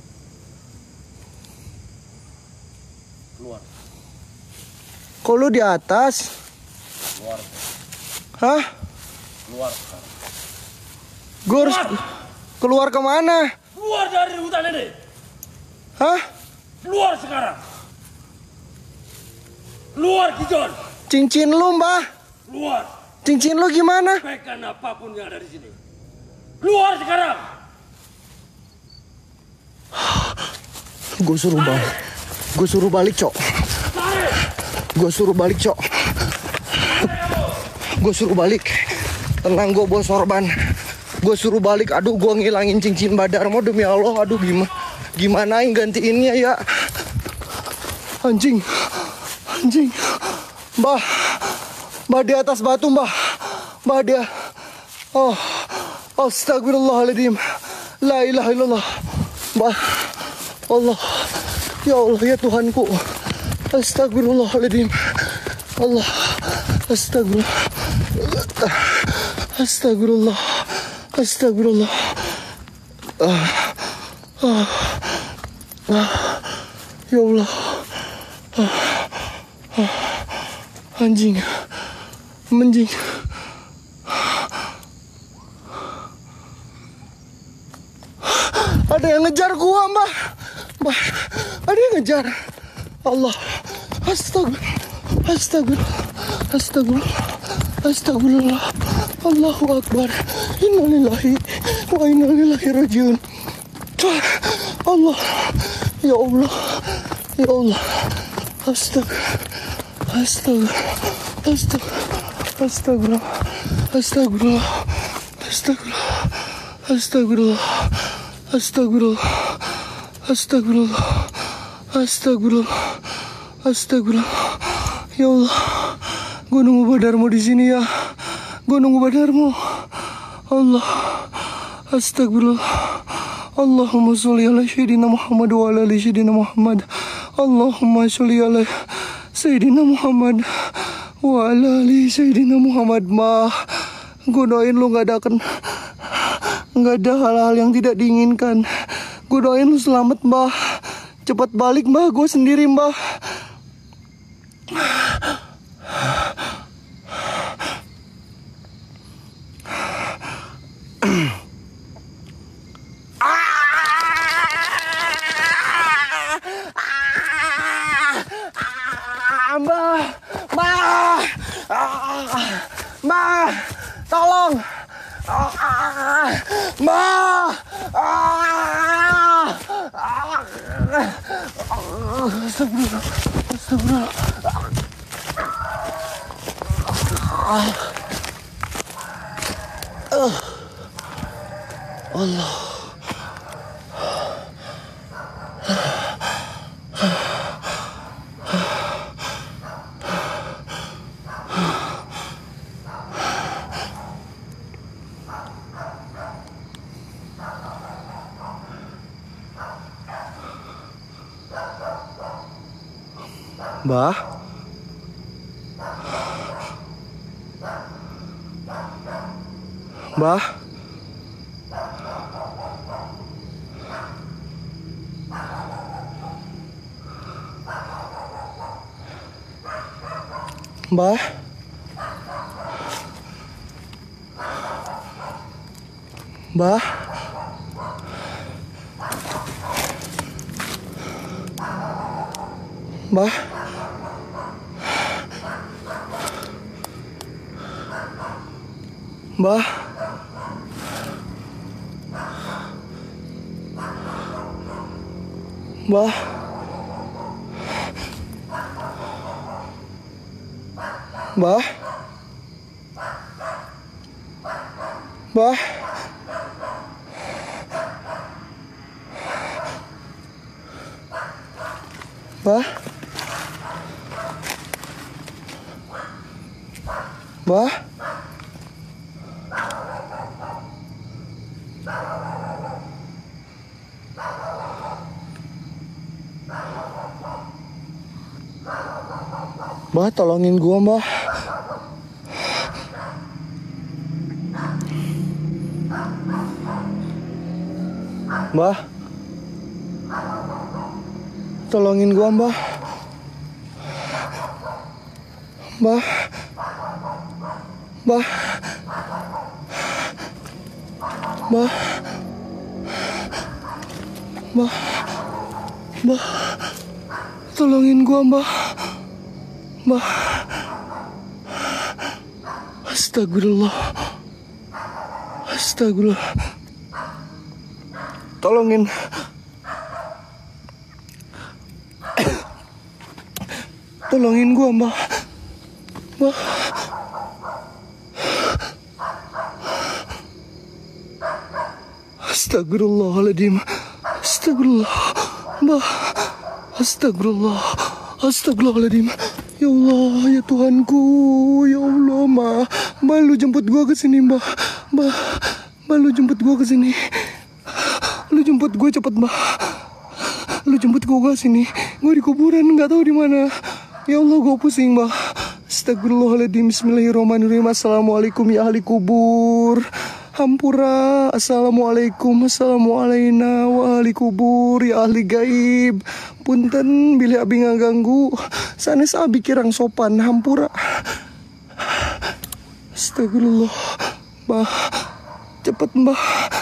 Keluar. Kok lu di atas? Keluar. Hah? Keluar sekarang. Gue harus keluar kemana? Keluar dari hutan ini. Hah? Keluar sekarang. Keluar, Gijon. Cincin lu, Mbah. Keluar. Cincin lu gimana? Pekan apapun yang ada di sini. Keluar sekarang. Gue suruh balik. Gue suruh balik, Cok. Gue suruh balik, Cok. Gue suruh balik. Tenang, gue bawa sorban. Gue suruh balik. Aduh, gue ngilangin cincin badar mau demi Allah. Aduh, gimana? Gimana yang gantiinnya ya? Anjing. Anjing. Mbah. Mbah di atas batu, Mbah. Mbah dia. Oh. Astagfirullahaladzim. La ilaha illallah. Mbah. Allah. Ya Allah, ya Tuhanku. Astagfirullahaladzim. Allah. Astagfirullah. Astagfirullah. Astagfirullah. Ah. Ah. Ah. Ya Allah. Ah. Ah. Anjing. Menjing. Ada yang ngejar gua, Mbah. Mbah, ada yang ngejar. Allah. Astagfirullah. Astagfirullah. Astagfirullah. Astagfirullah. Allahu Akbar. Innalillahi wa inna ilaihi rajiun. Allah. Ya Allah. Ya Allah. Astagfirullah. Astagfirullah. Astagfirullah. Astagfirullah. Astagfirullah. Astagfirullah. Astagfirullah. Astagfirullah. Astagfirullah. Astagfirullah. Ya Allah. Gue nunggu badarmu di sini ya. Gue nunggu badarmu. Allah. Astagfirullah. Allahumma sholli ala sayyidina Muhammad wa ala ali sayyidina Muhammad. Allahumma sholli ala sayyidina Muhammad wa ala ali sayyidina Muhammad. Mah, gue doain lu gak ada akan Nggak ada hal-hal yang tidak diinginkan. Gue doain lu selamat, Mbah. Cepat balik, Mbah. Gue sendiri, Mbah. Mbah, Mbah, Mbah, tolong. Mbah, astagfirullah, astagfirullah. Allah. Mbah, Mbah, Mbah, Mbah, Mbah. Mbah, Mbah, Mbah, Mbah, Mbah, Mbah. Mbah, tolongin gua, Mbah. Mbah, tolongin gua, Mbah. Mbah, Mbah, Mbah, Mbah, Mbah, tolongin gua, Mbah. Mbah, astagfirullah, astagfirullah, tolongin, tolongin gua, Mbah. Mbah. Astagfirullahaladzim. Astagfirullah. Mbah. Astagfirullah. Astagfirullahaladzim. Ya Allah, ya Tuhanku, ya Allah, Mbah. Mbah, lu jemput gua ke sini, Mbah. Mbah, Mbah, lu jemput gua ke sini. Lu jemput gua cepet, Mbah. Lu jemput gua ke sini. Gua di kuburan, nggak tahu di mana. Ya Allah, gua pusing, Mbah. Astagfirullahaladzim. Bismillahirrahmanirrahim. Assalamualaikum ya ahli kubur. Hampura. Assalamualaikum. Assalamualaikum wa ahli kubur ya ahli gaib. Punten bila abi ngaganggu. Sanes abi kirang sopan. Hampura. Astagfirullah. Mbah, cepet, Mbah.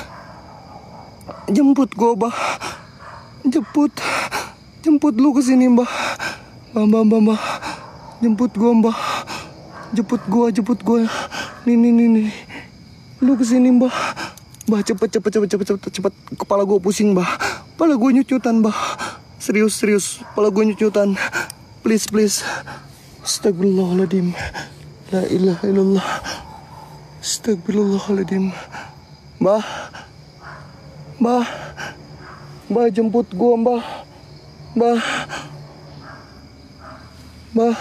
Jemput gua, Mbah. Jemput. Jemput lu kesini, Mbah. Mbah, Mbah, Mbah, Mbah. Jemput gua, Mbah. Jemput gua, jemput gua. Nih, nih, nih, nih. Lu kesini, Mbah. Mbah, cepet, cepet, cepet, cepet, cepet, cepet. Kepala gua pusing, Mbah. Kepala gua nyucutan, Mbah. Serius, serius. Kepala gua nyucutan. Please, please. Astagfirullahaladzim. La ilaha illallah. Astagfirullahaladzim. Mbah. Mbah. Mbah, jemput gua, Mbah. Mbah. Mbah.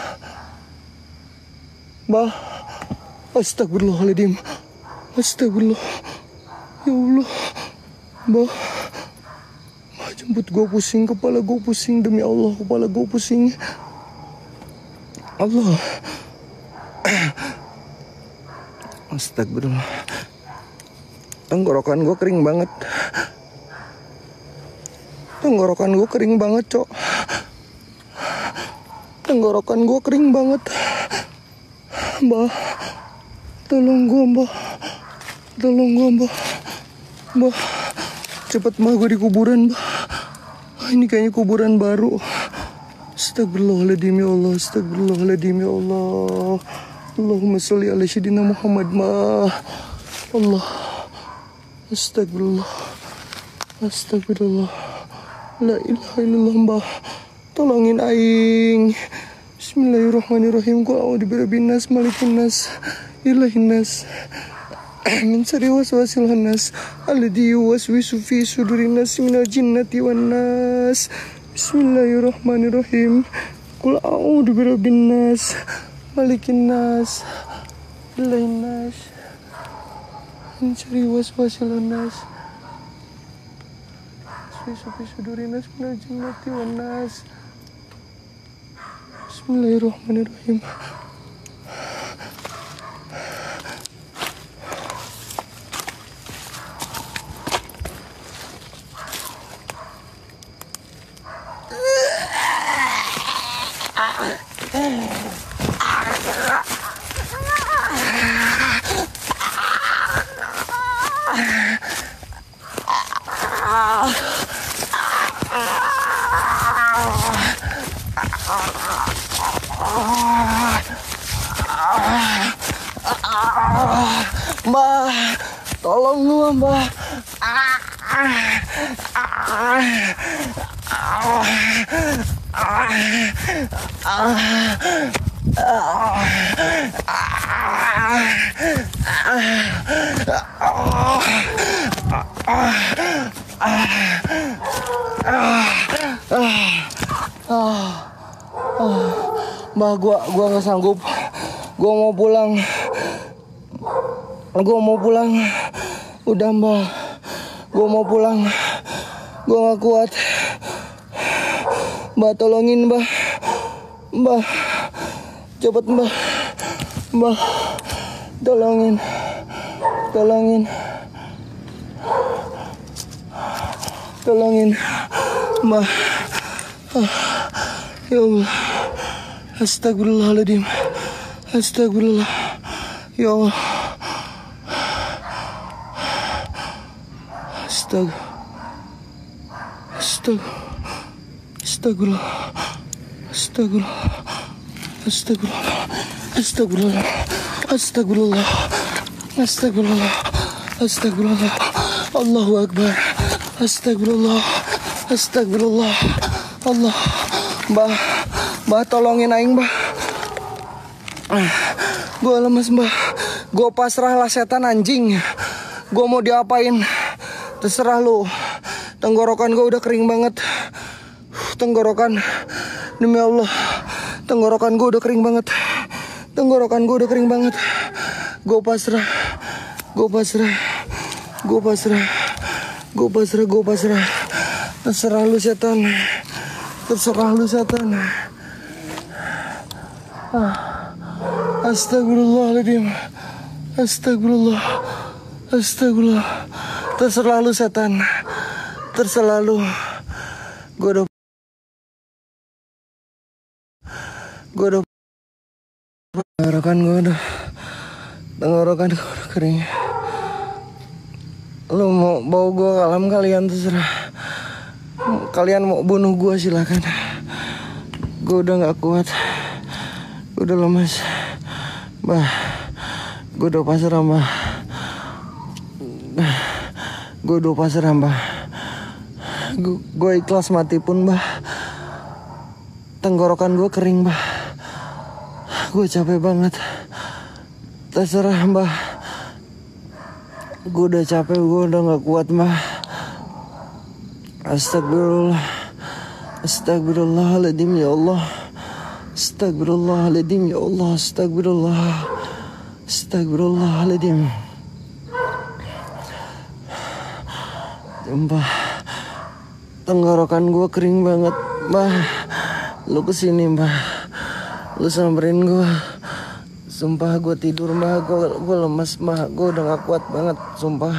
Mbah. Astagfirullahaladzim. Astagfirullah. Ya Allah. Mbah. Mbah, jemput gua pusing. Kepala gua pusing. Demi Allah, kepala gua pusing. Allah. Astagfirullah. Tenggorokan gua kering banget. Tenggorokan gua kering banget, Cok. Tenggorokan gua kering banget. Mbah. Tolong gua, Mbah. Tolong gua, Mbah. Mbah. Cepet, Mbah, gua di kuburan, Mbah. Ini kayaknya kuburan baru. Astagfirullahaladzim ya Allah. Astagfirullahaladzim ya Allah. Allahumma sholli ala sayyidina Muhammad, Mbah. Allah. Astagfirullah. Astagfirullah. La ilaha illallah, Mbah. Tolongin aing. Bismillahirrahmanirrahim. Qul a'udzu birabbin nas, malikin nas, ilahin nas, min syarri waswasil khannas, alladzi yuwaswisu fi sudurin nas minal jinnati wan nas. Bismillahirrahmanirrahim. Qul a'udzu birabbin nas, malikin nas, ilahin nas, min syarri waswasil khannas, yuwaswisu fi sudurin nas minal jinnati wan nas. Bismillahirrahmanirrahim. Mbah, tolong gua, Mbah. Mbah, gua gua nggak sanggup. Gua mau pulang. Gua mau pulang. Udah, Mbah. Gua mau pulang. Gua nggak kuat. Mbah, tolongin, Mbah. Mbah, cepet, Mbah. Mbah, tolongin. Tolongin. Tolongin. Mbah. Ah, ya Allah. Astagfirullahaladzim. Astagfirullah. Ya Allah. Astag. Astag. Astagfirullah. Astagfirullah. Astagfirullah. Astagfirullah. Astagfirullah. Astagfirullah. Astagfirullah. Allahu Akbar. Astagfirullah. Astagfirullah. Allah. Mbah. Mbah tolongin aing mbah. Gue lemes mbah. Gue pasrah lah setan anjing. Gue mau diapain terserah lu. Tenggorokan gue udah kering banget. Tenggorokan, demi Allah, tenggorokan gue udah kering banget. Tenggorokan gue udah kering banget. Gue pasrah. Gue pasrah. Gue pasrah. Gue pasrah. Gue pasrah. Terserah lu setan. Terserah lu setan. Ah. Astagfirullahaladzim. Astagfirullah. Astagfirullah. Terserah lu setan. Terserah lu. Gue udah Gue udah Tenggorokan gue udah Tenggorokan gue udah kering. Lu mau bawa gue ke alam kalian terserah. Kalian mau bunuh gue silakan. Gue udah gak kuat. Gue udah lemas. Bah, gue udah pasrah mbah. Gue udah pasrah mbah. Gue ikhlas mati pun mbah. Tenggorokan gue kering mbah. Gue capek banget. Terserah mbah. Gue udah capek. Gue udah gak kuat mbah. Astagfirullah. Astagfirullahaladzim ya Allah. Astagfirullahaladzim ya Allah. Astagfirullah. Astagfirullahaladzim. Mbah, tenggorokan gue kering banget mbah. Lu kesini mbah. Lu samperin gue. Sumpah gue tidur mbah. Gue, gue lemas mbah. Gue udah gak kuat banget. Sumpah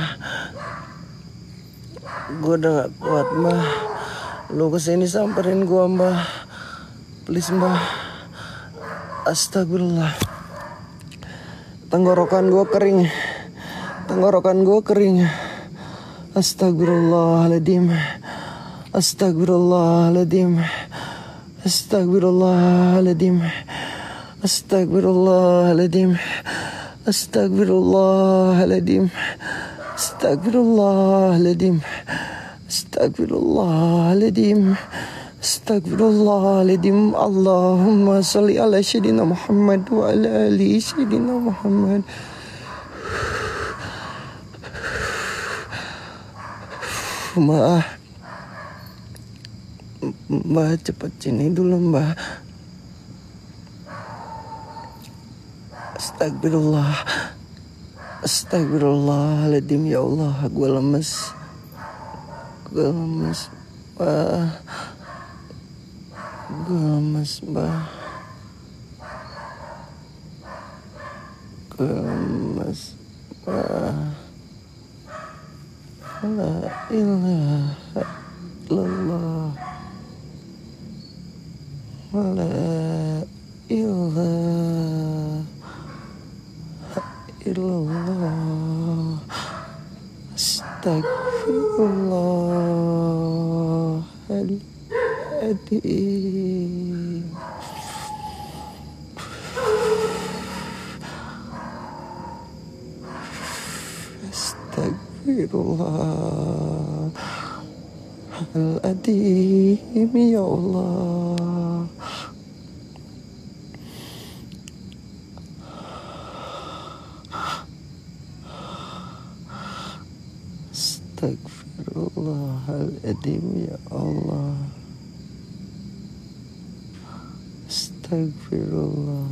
gue udah gak kuat mbah. Lu kesini samperin gue mbah. Please mbah. Astagfirullah. Tenggorokan gue kering. Tenggorokan gue kering. Astagfirullahaladzim. Astagfirullahaladzim. Astagfirullahaladzim. Astagfirullahaladzim. Astagfirullahaladzim. Astagfirullahaladzim. Astagfirullahaladzim. Astagfirullahaladzim. Allahumma salli ala Sayyidina Muhammad wa ala ali Sayyidina Muhammad. Mbah, Mbah cepat sini dulu mbah. Astagfirullah. Astagfirullahaladzim ya Allah. Gue lemes. Gue lemes mbah. Gue lemes mbah. Gue lemes mbah. La ilaha illallah. La ilaha illallah. Astagfirullahaladzim. Astagfirullahaladzim ya Allah. Astagfirullahaladzim ya Allah. Astagfirullah.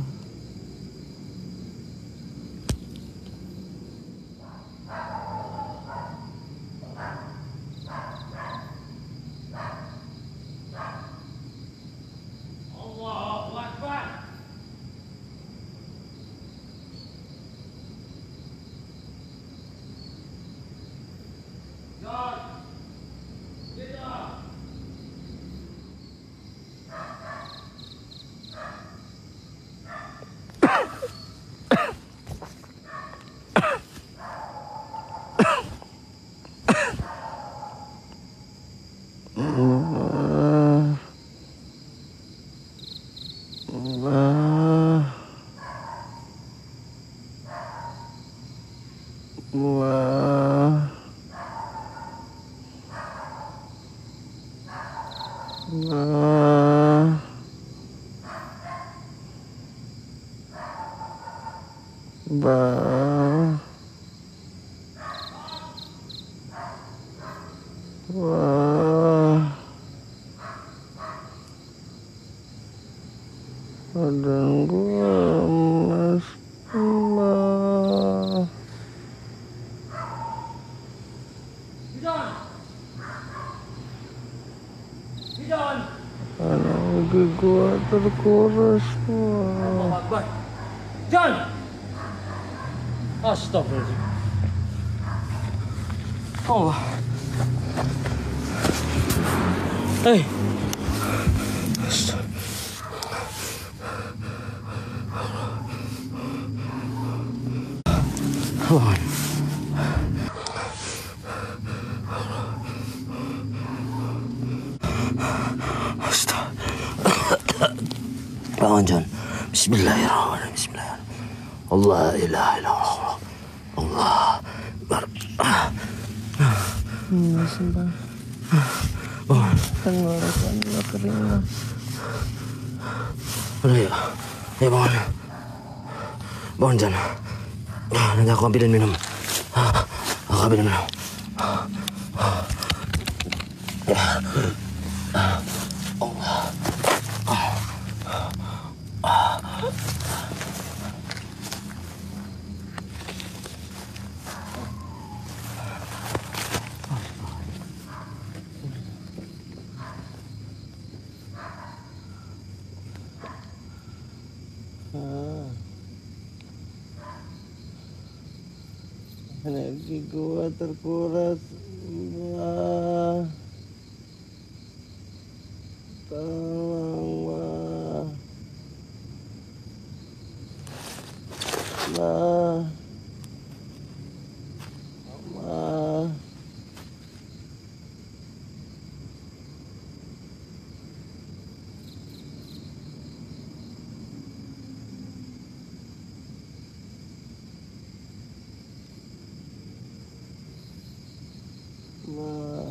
Bah. Wah. Badan gua lemas. Bah. Anak gua terkuras. Allahu Akbar. John. Astagfirullahaladzim. Allah. Hei. Allah. Bangun John. Bismillahirrahmanirrahim. Bismillahirrahmanirrahim. Allah ilaha illallah. Allah Akbar. Hmm, sumpah. Oh. Tenggorokan gua kering. Udah ya. Ya bangun. Bangun John. Nanti aku ambilin minum. Aku ambilin minum. Energi gua terkuras. Wah. Tolong, wah. Wah. Wah. Wah.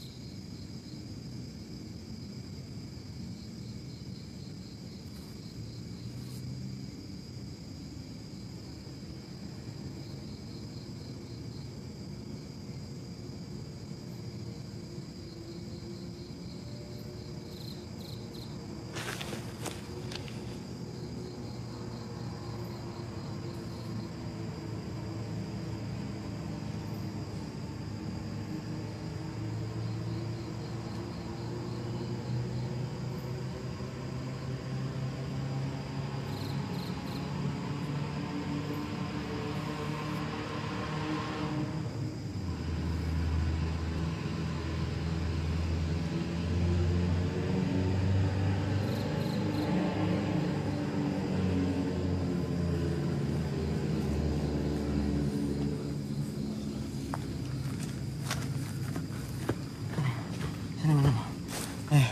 Sini minum. Eh.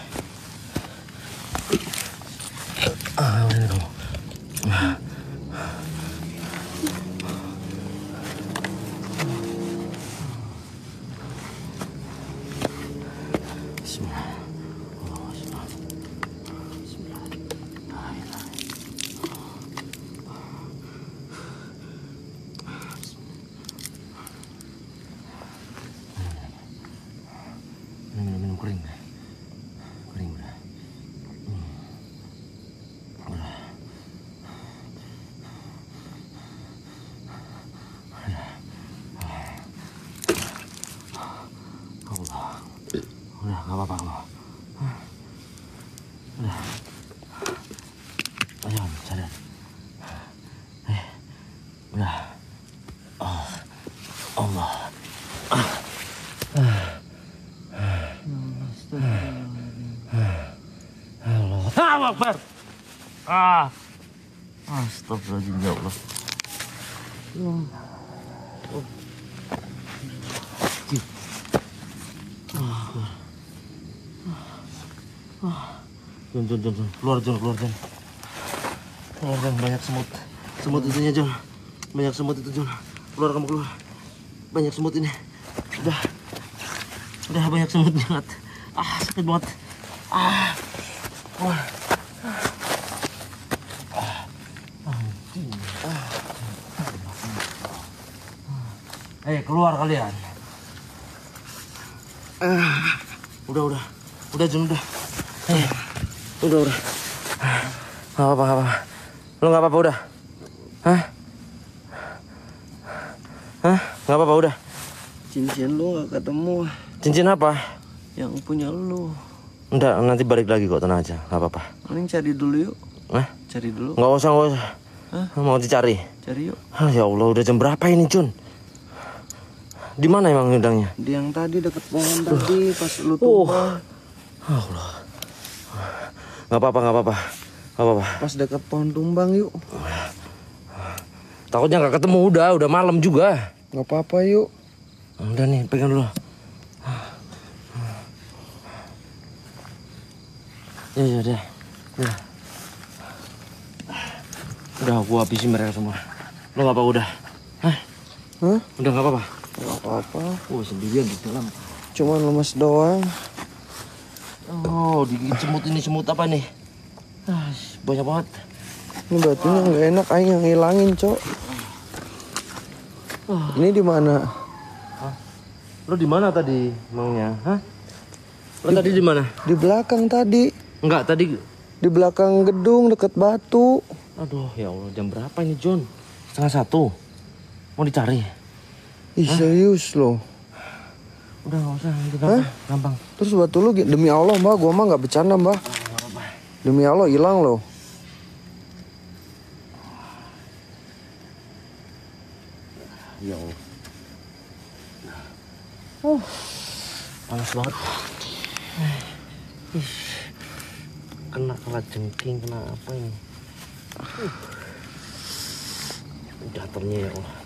Ah, ini kamu. Bismillah. Bismillah. Minum, minum kering. Kering udah. Hmm. Udah. Allah. Udah, gak apa-apa kamu. Udah. Ayo, sadar. Eh, udah. Oh. Allah. Ah. Allahu Akbar. Ah. Astagfirullahaladzim ya Allah. Oh. Jon, Jon, Jon, Jon, keluar Jon, keluar Jon. Keluar Jon, banyak semut. Semut itunya Jon. Banyak semut itu Jon. Keluar kamu keluar. Banyak semut ini. Udah. Udah banyak semut banget. Ah, sakit banget. Ah. Wah. Ah. Ah. Ah. Hei, keluar kalian. Ah, Udah, udah. Udah, Jun, udah. Hei, udah, udah. Gak apa-apa, gak apa-apa. Lu gak apa-apa, udah? Hah? Hah? Gak apa-apa, udah? cincin lu gak ketemu. Cincin apa? Yang punya lu. Enggak, nanti balik lagi kok, tenang aja. Gak apa-apa. Mending cari dulu yuk. Hah? Cari dulu. Gak usah, gak usah. Hah? Mau dicari? Cari yuk. Ah, ya Allah, udah jam berapa ini, Jun? Di mana emang udangnya? Di yang tadi deket pohon tadi pas lu Oh. tumbang. Allah. Gak apa-apa, gak apa-apa. Gak apa-apa. Pas deket pohon tumbang yuk. Takutnya gak ketemu, udah, udah malam juga. Gak apa-apa yuk. Udah nih, pegang dulu. Ya, ya, udah. Udah. Udah, gua habisin mereka semua. Lo gak apa udah? Hah? Hah? Udah gak apa-apa? Gak apa-apa. Oh, sendirian di dalam. Cuman lemes doang. Oh, digigit semut ini, semut apa nih? Ah, banyak banget. Ini batunya nggak enak, aing yang ngilangin, Cok. Ini di mana? Lo di mana tadi maunya? Hah? Lo tadi di mana? Di belakang tadi. Enggak, tadi. Di belakang gedung deket batu. Aduh, ya Allah, jam berapa ini, John? Setengah satu. Mau dicari? Ih, serius loh. Udah nggak usah, nanti Hah? gampang. Gampang. Terus batu lu gi- demi Allah, Mbak, gua mah nggak bercanda, Mbak. Demi Allah hilang loh. Ya Allah. Oh, panas banget. Ih, kena kala jengking, kena apa ini? Uh. Datarnya ya Allah.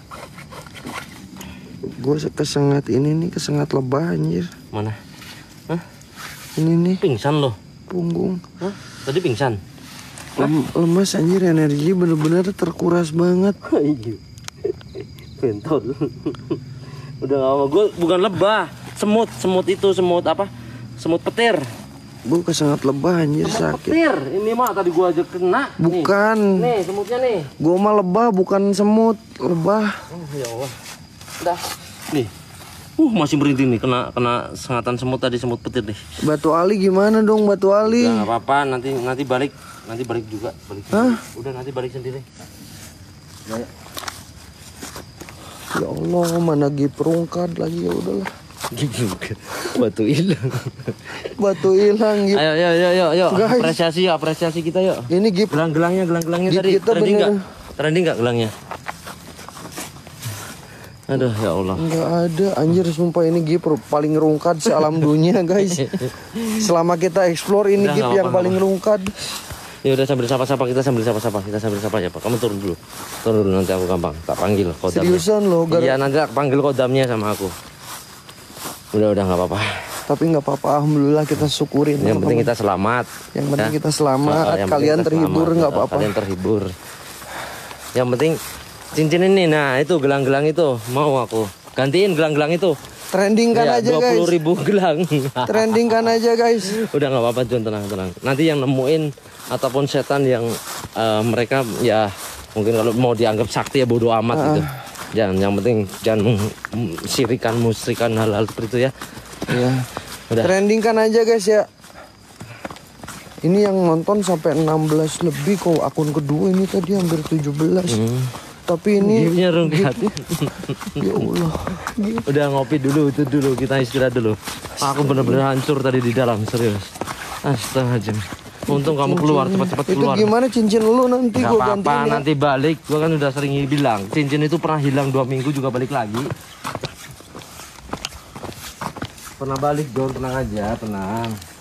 Gue kesengat ini nih, kesengat lebah anjir. Mana? Hah? Ini nih, Pingsan lo? punggung. Hah? Tadi pingsan? Lem- lemas anjir, energi bener-bener terkuras banget. Iya. Bentol. Udah gak apa, gue bukan lebah. Semut, semut itu, semut apa? Semut petir. Gue kesengat lebah anjir, Semut sakit. petir. Ini mah tadi gue aja kena. Bukan. Nih, nih semutnya nih. Gue mah lebah, bukan semut. Lebah. Oh ya Allah. Udah. Nih. Uh, masih merinding nih, kena kena sengatan semut tadi, semut petir nih. Batu Ali gimana dong, Batu Ali? Udah gak apa-apa, nanti nanti balik, nanti balik juga, balik. Hah? Sendiri. Udah nanti balik sendiri. Udah, ya. Ya Allah, mana giprungkad lagi, ya udahlah. Batu hilang. Batu hilang gitu. Ayo, ayo, ayo, ayo, ayo. Guys. Apresiasi, apresiasi kita yuk. Ini gip Gelang-gelangnya, gelang-gelangnya Gip tadi kita trending nggak? bener. Trending nggak gelangnya? Aduh, ya Allah. nggak ada anjir, sumpah ini gip paling rungkad se alam dunia, guys. Selama kita explore ini Udah, gip nggak yang apa-apa, paling nggak rungkad. Ya udah sambil sapa-sapa, kita sambil sapa-sapa, kita sambil sapa ya Pak. Kamu turun dulu, turun dulu nanti aku gampang, tak panggil kodamnya. Seriusan loh, gar- Iya nanti tak panggil kodamnya sama aku. Udah udah nggak apa-apa. tapi nggak apa-apa, alhamdulillah kita syukurin. Yang penting teman-teman. kita selamat. Yang penting ya. kita selamat, Oh, yang kalian penting kita terhibur selamat. nggak apa-apa. Kalian terhibur. Yang penting cincin ini, nah itu gelang-gelang itu mau aku gantiin gelang-gelang itu. Trendingkan Ya, aja dua puluh guys. ribu gelang. Trendingkan aja guys. Udah nggak apa-apa John, tenang tenang. Nanti yang nemuin ataupun setan yang eh, mereka ya mungkin kalau mau dianggap sakti ya bodoh amat Ah. gitu. Jangan, yang penting jangan meng- m- sirikan musrikan hal-hal seperti itu ya. Iya. Udah. Trendingkan aja guys ya. Ini yang nonton sampai enam belas lebih kok, akun kedua ini tadi hampir tujuh belas. Hmm. Tapi ini Gimnya rungkat. ya Allah. Udah ngopi dulu itu dulu, kita istirahat dulu. Aku bener-bener hancur tadi di dalam, serius. Astagfirullahaladzim. Untung kamu keluar, cepat-cepat Itu keluar. gimana cincin lu nanti Gak gue apa-apa, gantiin ya. nanti balik. Gua kan udah sering bilang, cincin itu pernah hilang dua minggu juga balik lagi. Pernah balik John, tenang aja, tenang.